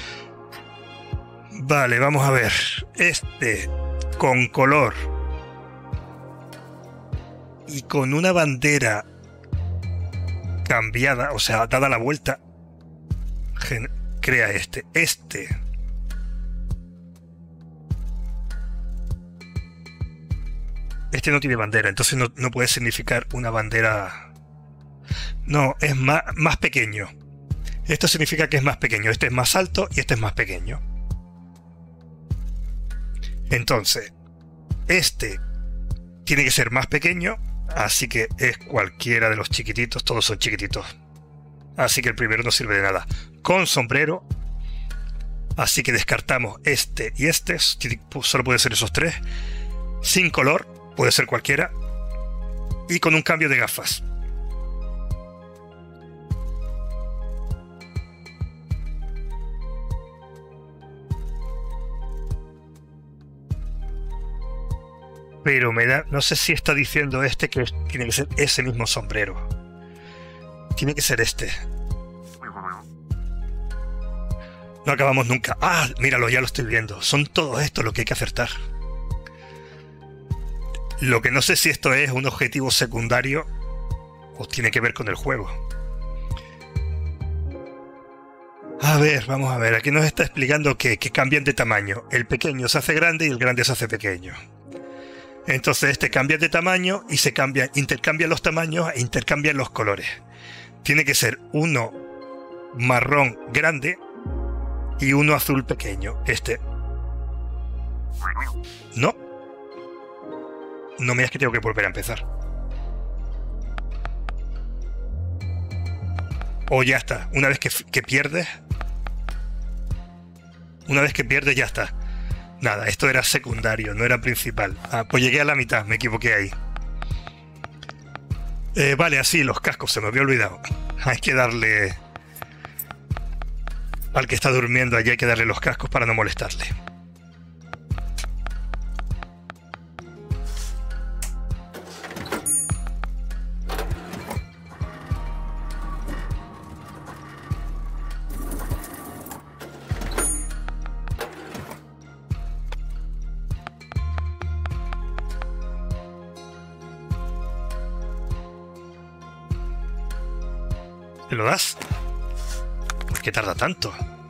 Vale, vamos a ver. Este con color y con una bandera cambiada, o sea, dada la vuelta, crea este. Este no tiene bandera, entonces no puede significar una bandera. No, es más pequeño. Esto significa que es más pequeño. Este es más alto y este es más pequeño. Entonces, este tiene que ser más pequeño, así que es cualquiera de los chiquititos, todos son chiquititos. Así que el primero no sirve de nada. Con sombrero, así que descartamos este y este, solo puede ser esos tres. Sin color, puede ser cualquiera. Y con un cambio de gafas. Pero no sé si está diciendo este que tiene que ser ese mismo sombrero. Tiene que ser este. No acabamos nunca. Ah, míralo, ya lo estoy viendo. Son todos estos lo que hay que acertar. Lo que no sé si esto es un objetivo secundario o tiene que ver con el juego. A ver, vamos a ver. Aquí nos está explicando que cambian de tamaño. El pequeño se hace grande y el grande se hace pequeño. Entonces este cambia de tamaño y intercambian los tamaños e intercambian los colores. Tiene que ser uno marrón grande y uno azul pequeño. Este. No. No me digas que tengo que volver a empezar. O ya está. Una vez que pierdes. Una vez que pierdes ya está. Nada, esto era secundario, no era principal. Ah, pues llegué a la mitad, me equivoqué ahí. Vale, así, los cascos, se me había olvidado. Hay que darle... Al que está durmiendo allí hay que darle los cascos para no molestarle. ¿Te lo das? ¿Por qué tarda tanto?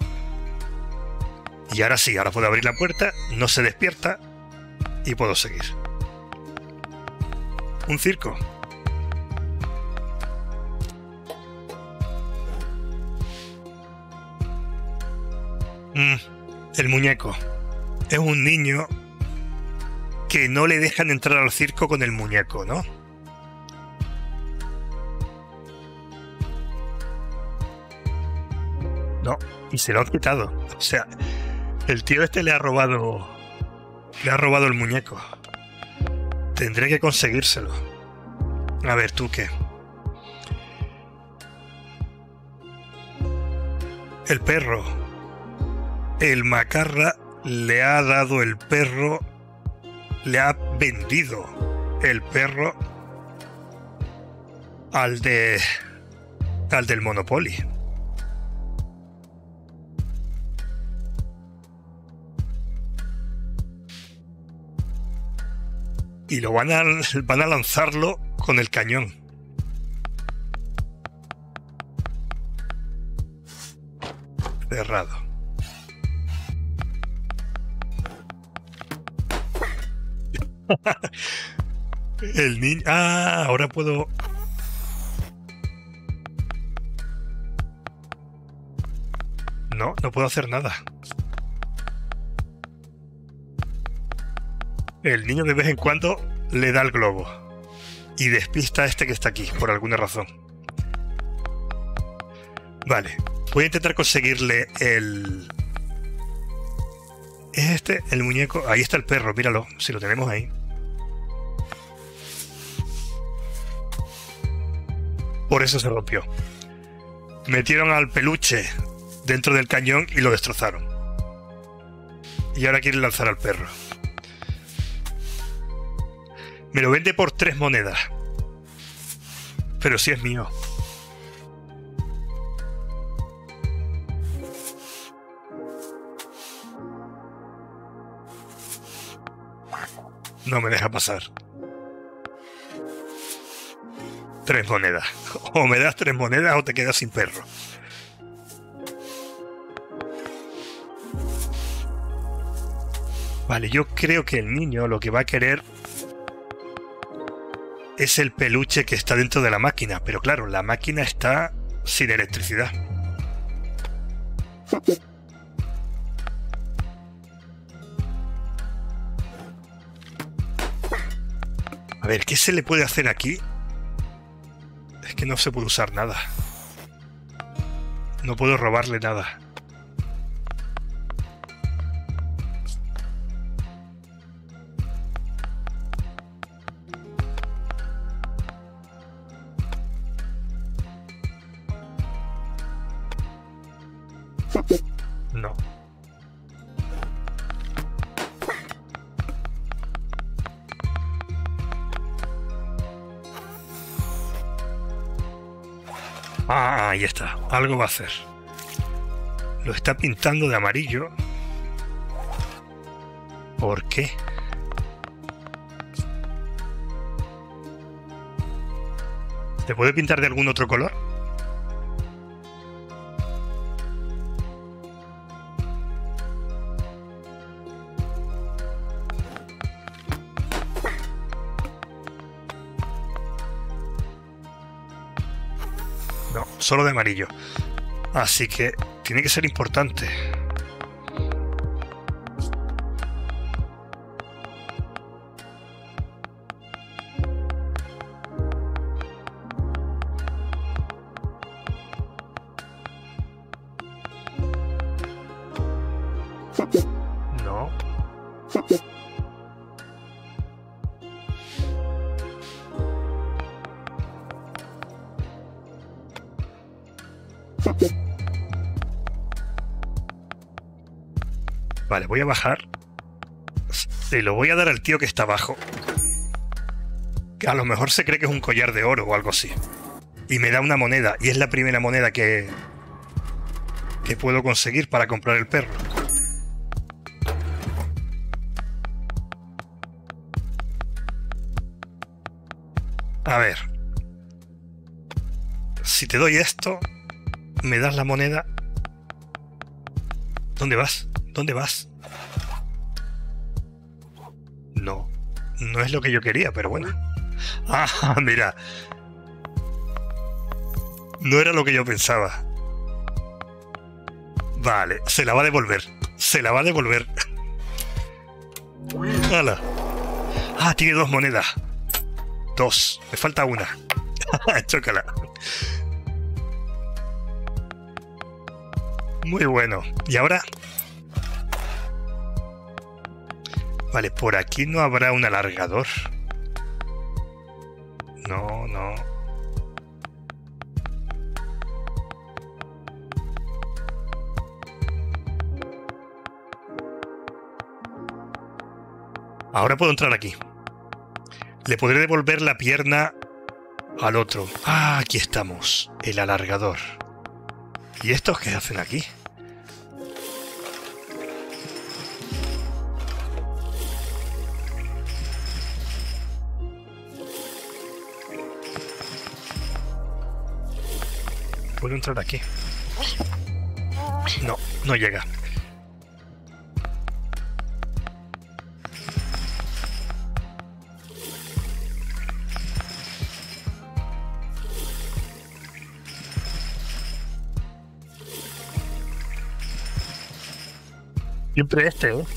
Y ahora sí, ahora puedo abrir la puerta, no se despierta y puedo seguir. Un circo. El muñeco. Es un niño que no le dejan entrar al circo con el muñeco, ¿no? No, y se lo han quitado. O sea, el tío este le ha robado el muñeco. Tendré que conseguírselo. A ver, ¿tú qué? El perro. El macarra le ha dado el perro, le ha vendido el perro al del Monopoly. Y lo van a lanzarlo con el cañón. Cerrado. El niño... Ah, ahora puedo... No puedo hacer nada. El niño de vez en cuando le da el globo y despista a este que está aquí, por alguna razón. Vale, voy a intentar conseguirle el... ¿Es este el muñeco? Ahí está el perro, míralo, si lo tenemos ahí. Por eso se rompió. Metieron al peluche dentro del cañón y lo destrozaron. Y ahora quieren lanzar al perro. Me lo vende por 3 monedas. Pero sí es mío. No me deja pasar. 3 monedas. O me das 3 monedas o te quedas sin perro. Vale, yo creo que el niño lo que va a querer es el peluche que está dentro de la máquina. Pero claro, la máquina está sin electricidad. A ver, ¿qué se le puede hacer aquí? Es que no se puede usar nada. No puedo robarle nada. No. Ah, ahí está. Algo va a hacer. Lo está pintando de amarillo. ¿Por qué? ¿Se puede pintar de algún otro color? No, solo de amarillo. Así que tiene que ser importante. No. Vale, voy a bajar. Se lo voy a dar al tío que está abajo. Que a lo mejor se cree que es un collar de oro o algo así. Y me da una moneda. Y es la primera moneda que puedo conseguir para comprar el perro. A ver. Si te doy esto, me das la moneda. ¿Dónde vas? ¿Dónde vas? No. No es lo que yo quería, pero bueno. Ah, mira. No era lo que yo pensaba. Vale, se la va a devolver. Se la va a devolver. ¡Hala! Ah, tiene 2 monedas. 2. Me falta una. Chócala. Muy bueno. Y ahora... Vale, por aquí no habrá un alargador. No, no. Ahora puedo entrar aquí. Le podré devolver la pierna al otro. Ah, aquí estamos. El alargador. ¿Y estos qué hacen aquí? ¿Puedo entrar aquí? No, no llega. Siempre este, ¿eh?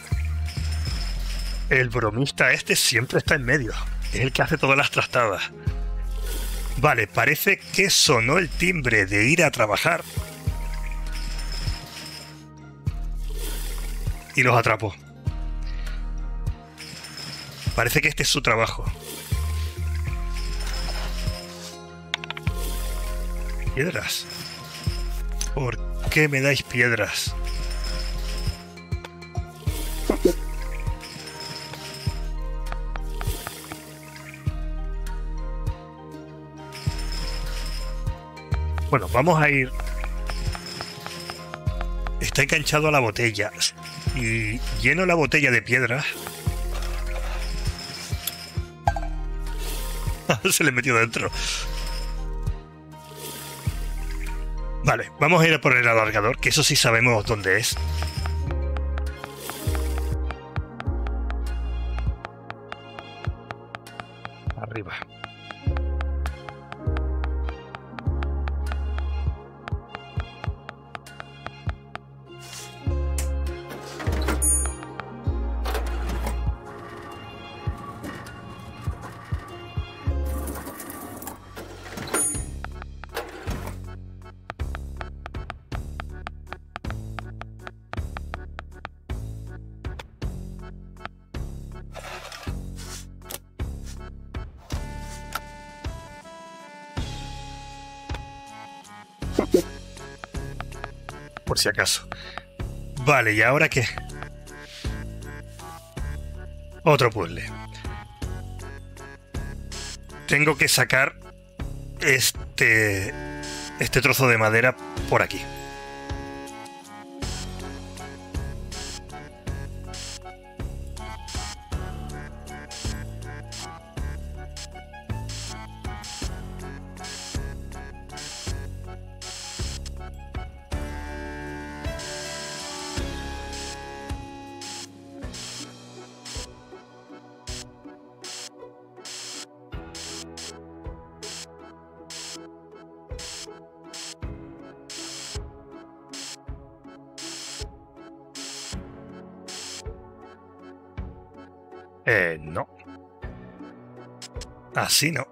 El bromista este siempre está en medio. Es el que hace todas las trastadas. Vale, parece que sonó el timbre de ir a trabajar. Y los atrapó. Parece que este es su trabajo. ¿Piedras? ¿Por qué me dais piedras? Bueno, vamos a ir... Está enganchado a la botella. Y lleno la botella de piedras. Se le metió dentro. Vale, vamos a ir a por el alargador, que eso sí sabemos dónde es. Arriba. Por si acaso. Vale, ¿y ahora qué? Otro puzzle. Tengo que sacar este trozo de madera por aquí. No. Así no.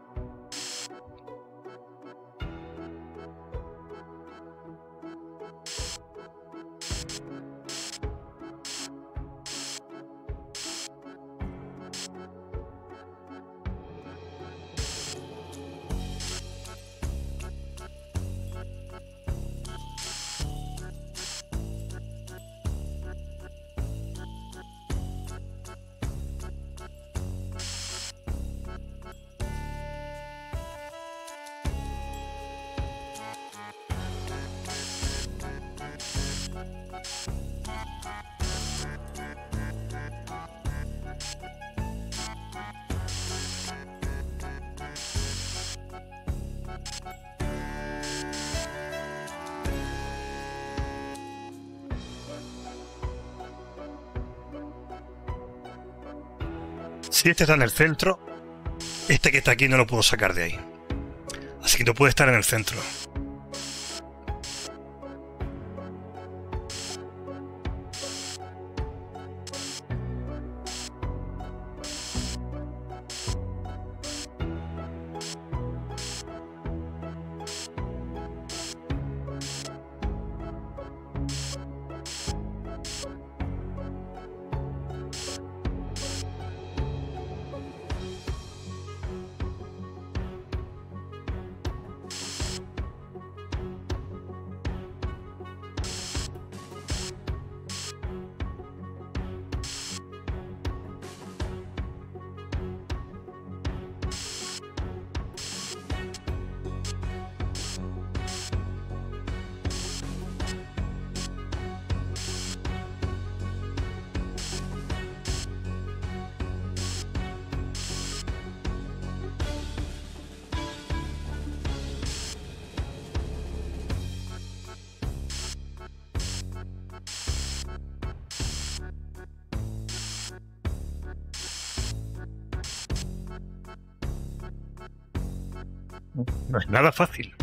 Si este está en el centro, este que está aquí no lo puedo sacar de ahí. Así que no puede estar en el centro. No es nada fácil.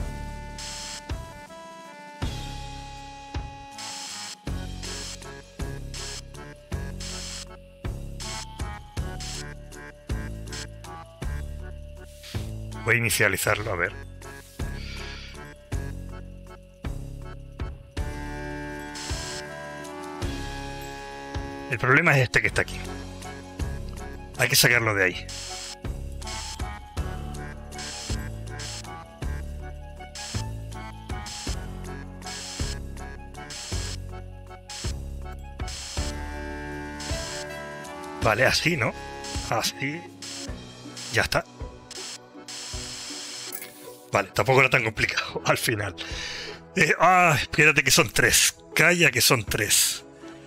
Voy a inicializarlo, a ver. El problema es este que está aquí. Hay que sacarlo de ahí. Vale, así, ¿no? Así. Ya está. Vale, tampoco era tan complicado al final. Espérate que son 3. Calla que son 3.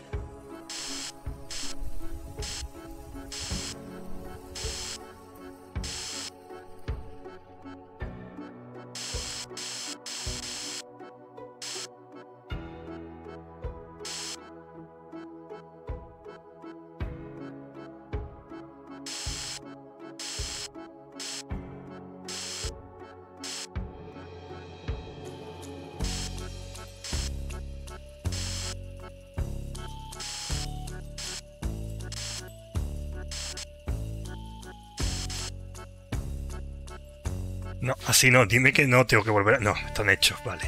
No, así no, dime que no tengo que volver a... No, están hechos, vale.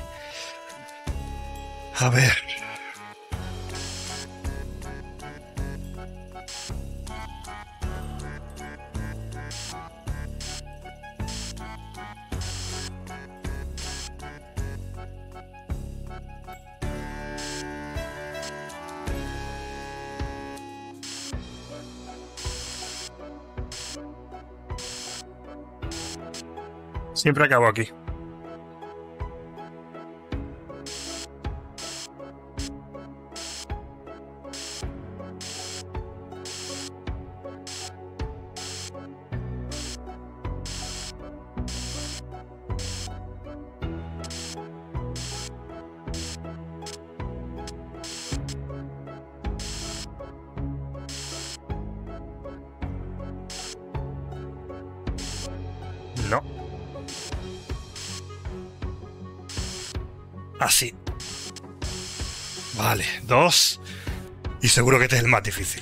A ver. Siempre acabo aquí. No. Así. Vale, 2. Y seguro que este es el más difícil.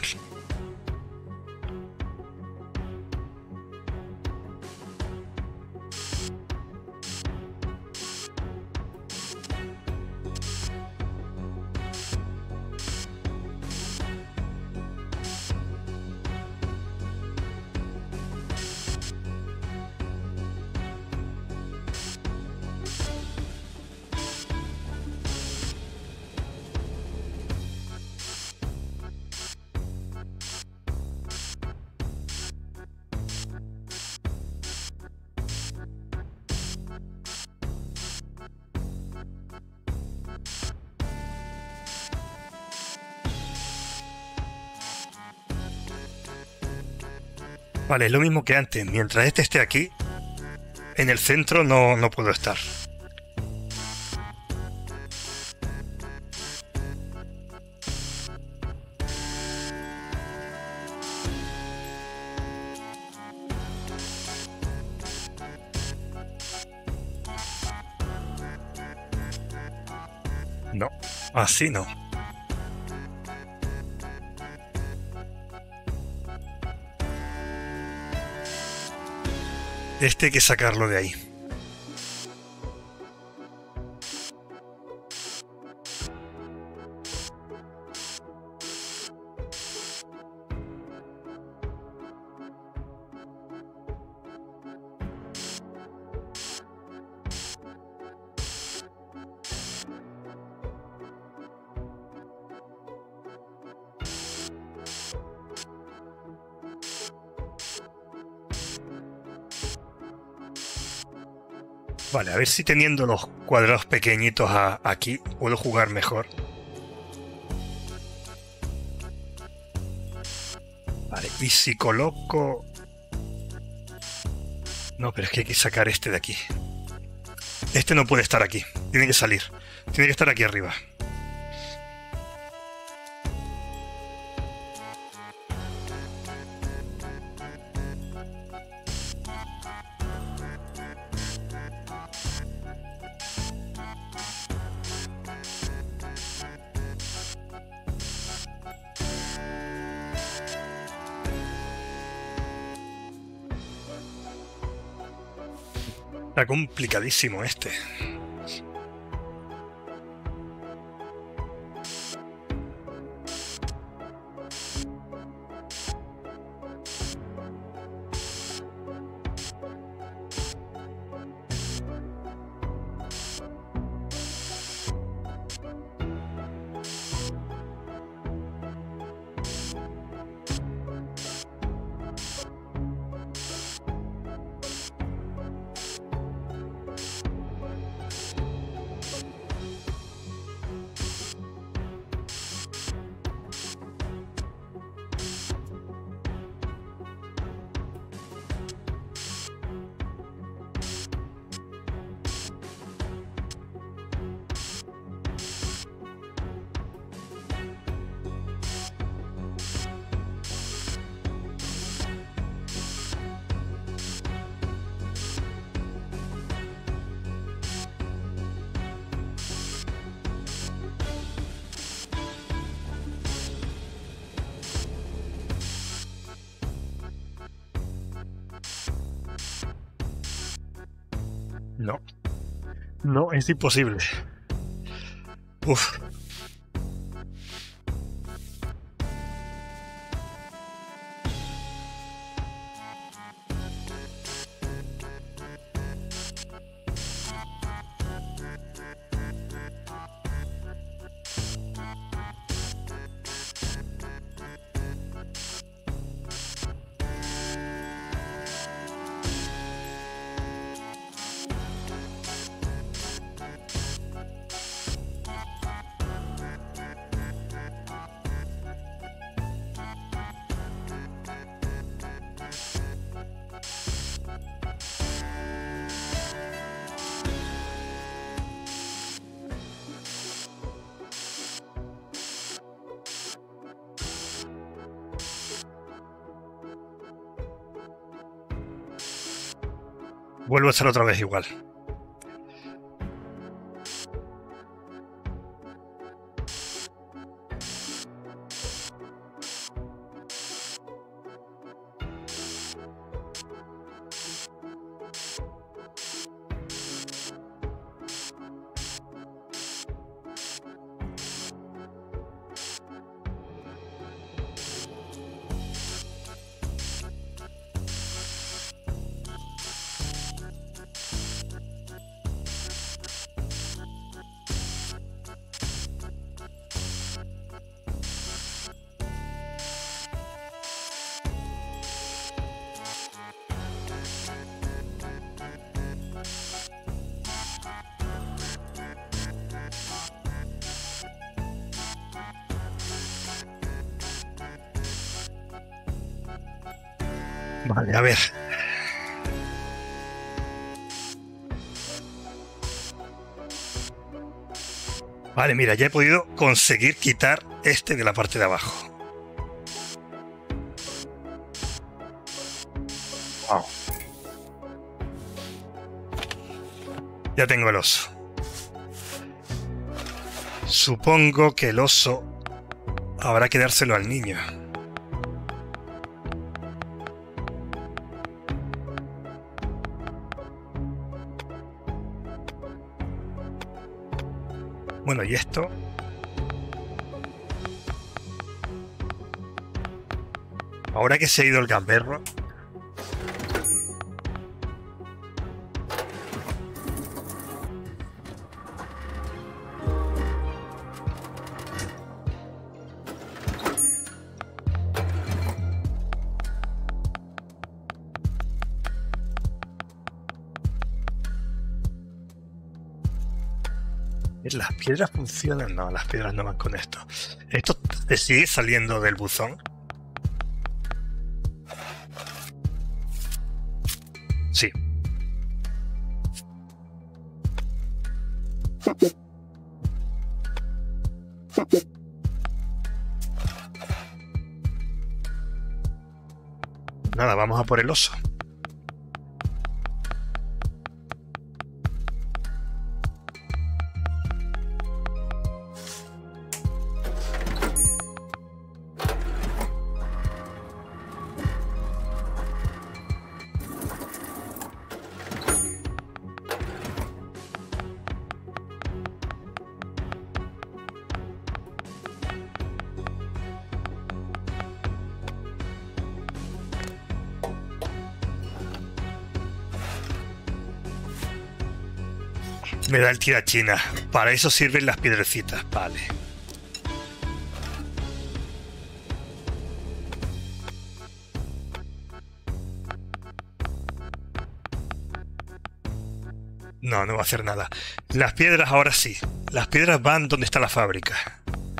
Vale, es lo mismo que antes. Mientras este esté aquí, en el centro no puedo estar. No, así no. Este hay que sacarlo de ahí. Vale, a ver si teniendo los cuadrados pequeñitos aquí puedo jugar mejor. Vale, y si coloco... No, pero es que hay que sacar este de aquí. Este no puede estar aquí, tiene que salir. Tiene que estar aquí arriba. Está complicadísimo este. No. No, es imposible. Uf. Vuelvo a ser otra vez igual. Vale, a ver. Vale, mira, ya he podido conseguir quitar este de la parte de abajo. Wow. Ya tengo el oso. Supongo que el oso habrá que dárselo al niño. Bueno, ¿y esto? Ahora que se ha ido el gamberro. ¿Las piedras funcionan? No, las piedras no van con esto. ¿Esto te sigue saliendo del buzón? Sí. Nada, vamos a por el oso. Me da el tirachina. Para eso sirven las piedrecitas. Vale. No, no va a hacer nada. Las piedras ahora sí. Las piedras van donde está la fábrica.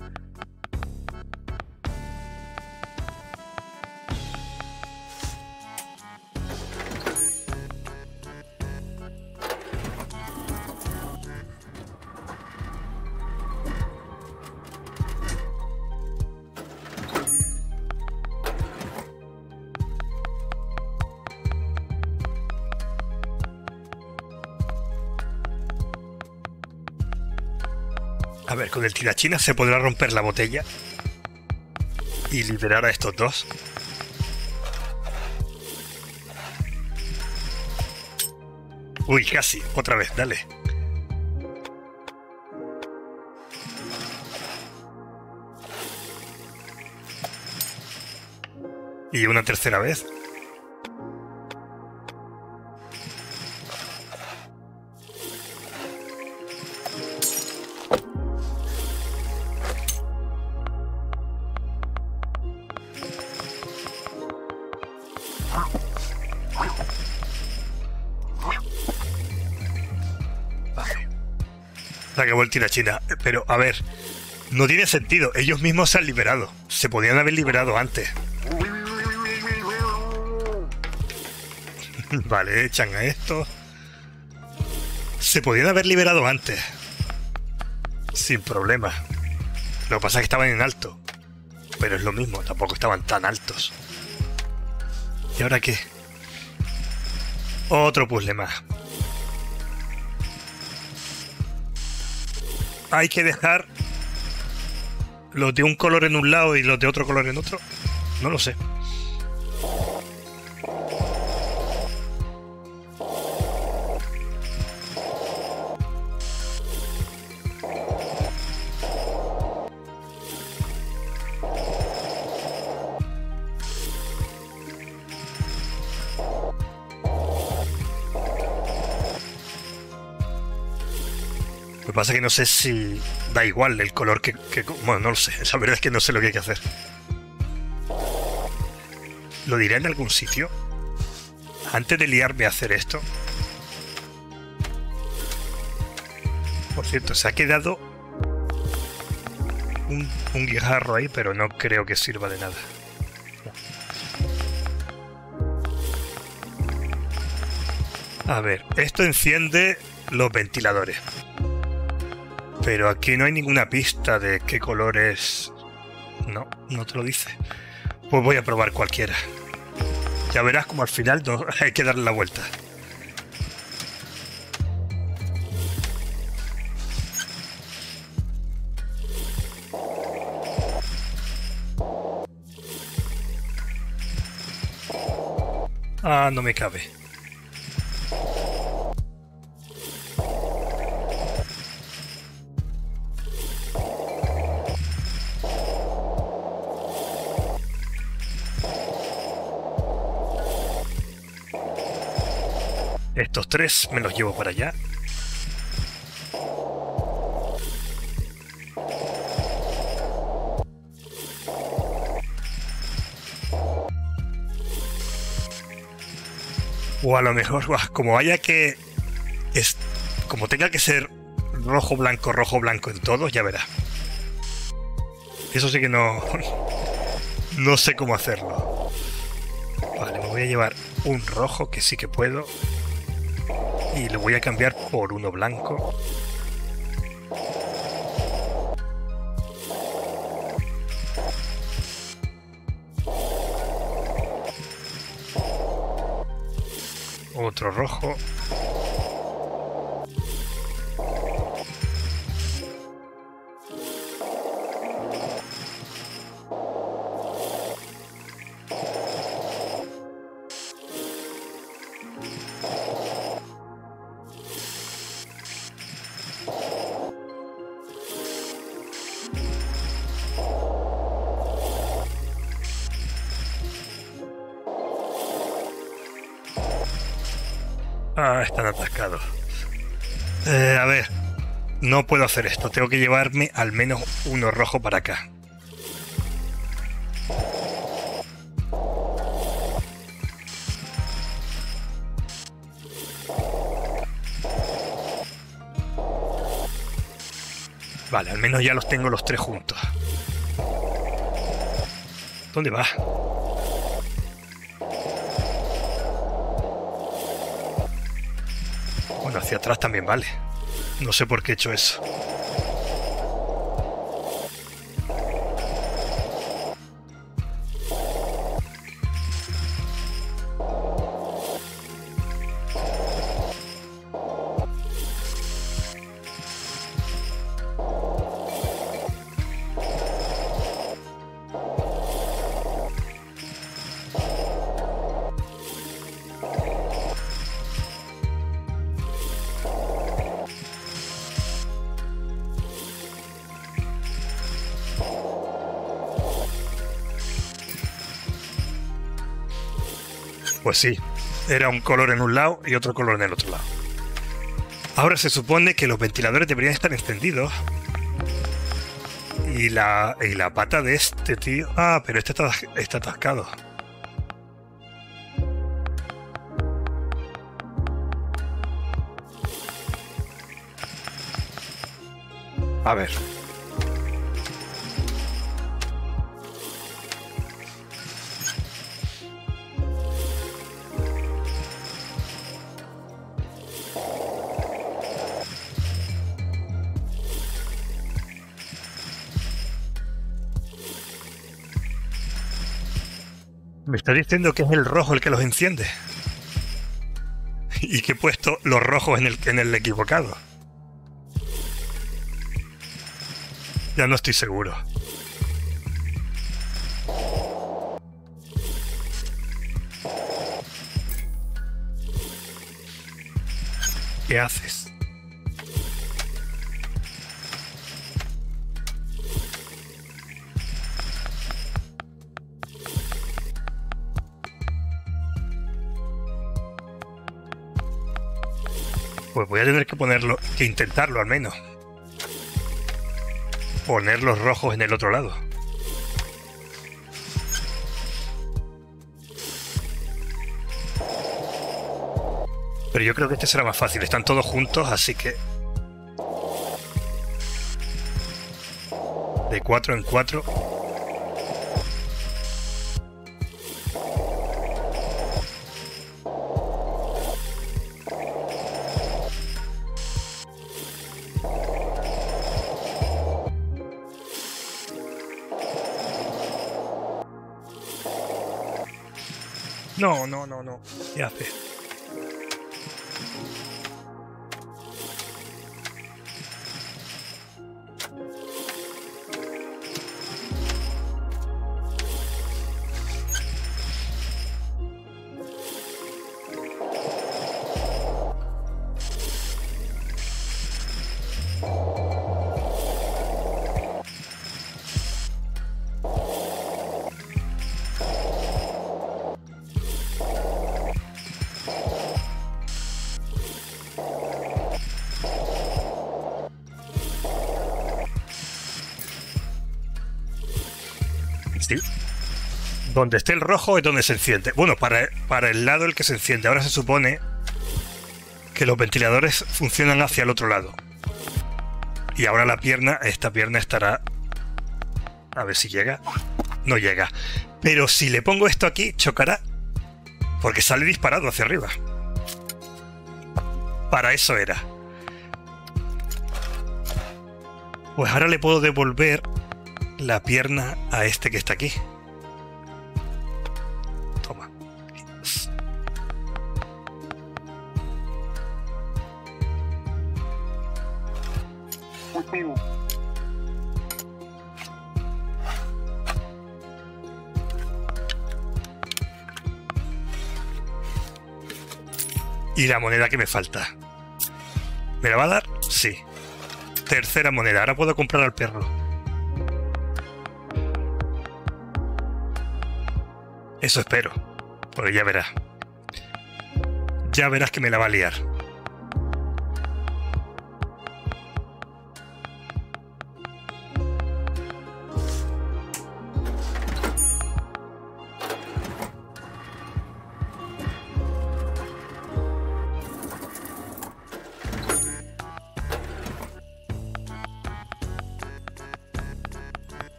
A ver, con el tirachina se podrá romper la botella y liberar a estos dos. Uy, casi. Otra vez, dale. Y una tercera vez. Se acabó el tirachina. Pero, a ver, no tiene sentido. Ellos mismos se han liberado. Se podían haber liberado antes. Vale, echan a esto. Se podían haber liberado antes. Sin problema. Lo que pasa es que estaban en alto. Pero es lo mismo, tampoco estaban tan altos. ¿Y ahora qué? Otro puzzle más. Hay que dejar los de un color en un lado y los de otro color en otro. No lo sé. Lo que pasa es que no sé si da igual el color que... Bueno, no lo sé. La verdad es que no sé lo que hay que hacer. ¿Lo diré en algún sitio? Antes de liarme a hacer esto. Por cierto, se ha quedado un guijarro ahí, pero no creo que sirva de nada. A ver, esto enciende los ventiladores. Pero aquí no hay ninguna pista de qué color es. No, no te lo dice. Pues voy a probar cualquiera. Ya verás como al final no, hay que darle la vuelta. Ah, no me cabe. Estos tres me los llevo para allá. O a lo mejor, como haya que... como tenga que ser rojo, blanco en todos, ya verás. Eso sí que no... no sé cómo hacerlo. Vale, me voy a llevar un rojo, que sí que puedo. Y lo voy a cambiar por uno blanco. Otro rojo. Ah, están atascados. A ver, no puedo hacer esto. Tengo que llevarme al menos uno rojo para acá. Vale, al menos ya los tengo los tres juntos. ¿Dónde va? Bueno, hacia atrás también vale. No sé por qué he hecho eso. Pues sí, era un color en un lado y otro color en el otro lado. Ahora se supone que los ventiladores deberían estar encendidos. Y la pata de este tío... Ah, pero este está atascado. A ver. Me está diciendo que es el rojo el que los enciende. Y que he puesto los rojos en el equivocado. Ya no estoy seguro. ¿Qué haces? Pues voy a tener que ponerlo, que intentarlo al menos. Poner los rojos en el otro lado. Pero yo creo que este será más fácil. Están todos juntos, así que... De 4 en 4. No. ¿Qué haces? Sí. Donde esté el rojo es donde se enciende. Bueno, para el lado el que se enciende. Ahora se supone que los ventiladores funcionan hacia el otro lado. Y ahora esta pierna estará... A ver si llega. No llega. Pero si le pongo esto aquí, chocará. Porque sale disparado hacia arriba. Para eso era. Pues ahora le puedo devolver la pierna a este que está aquí. Toma. Y la moneda que me falta. ¿Me la va a dar? Sí. Tercera moneda. Ahora puedo comprar al perro. Eso espero. Porque ya verás. Ya verás que me la va a liar.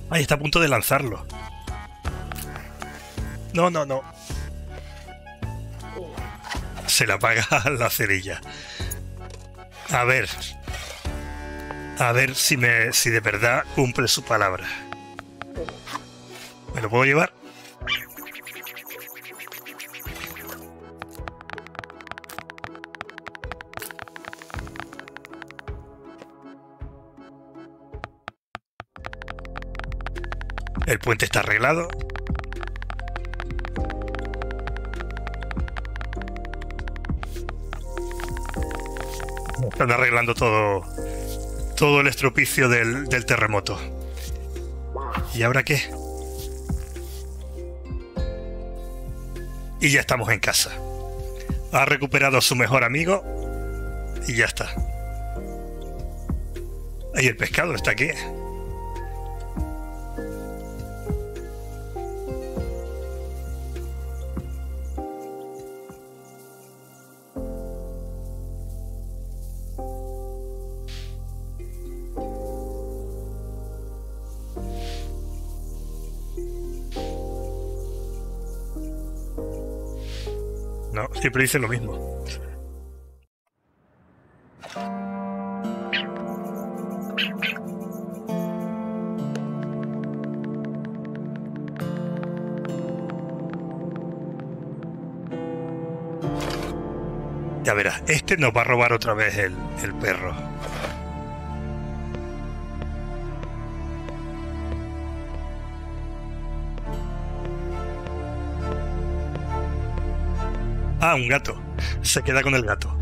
Ahí está a punto de lanzarlo. No, no, no. Se le apaga la cerilla. A ver. A ver si de verdad cumple su palabra. ¿Me lo puedo llevar? El puente está arreglado. Están arreglando todo el estropicio del terremoto. ¿Y ahora qué? Y ya estamos en casa. Ha recuperado a su mejor amigo y ya está. Ahí el pescado está aquí. No, siempre dice lo mismo. Ya verás, este nos va a robar otra vez el perro. Ah, un gato. Se queda con el gato.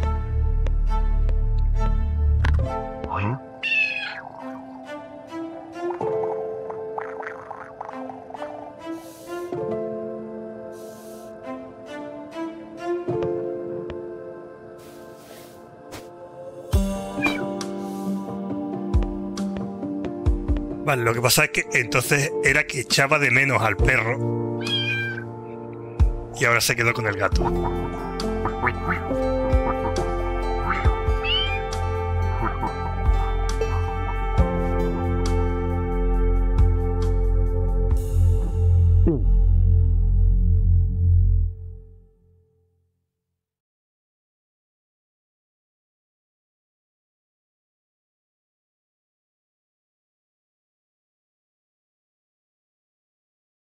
Vale, lo que pasa es que entonces era que echaba de menos al perro y ahora se quedó con el gato.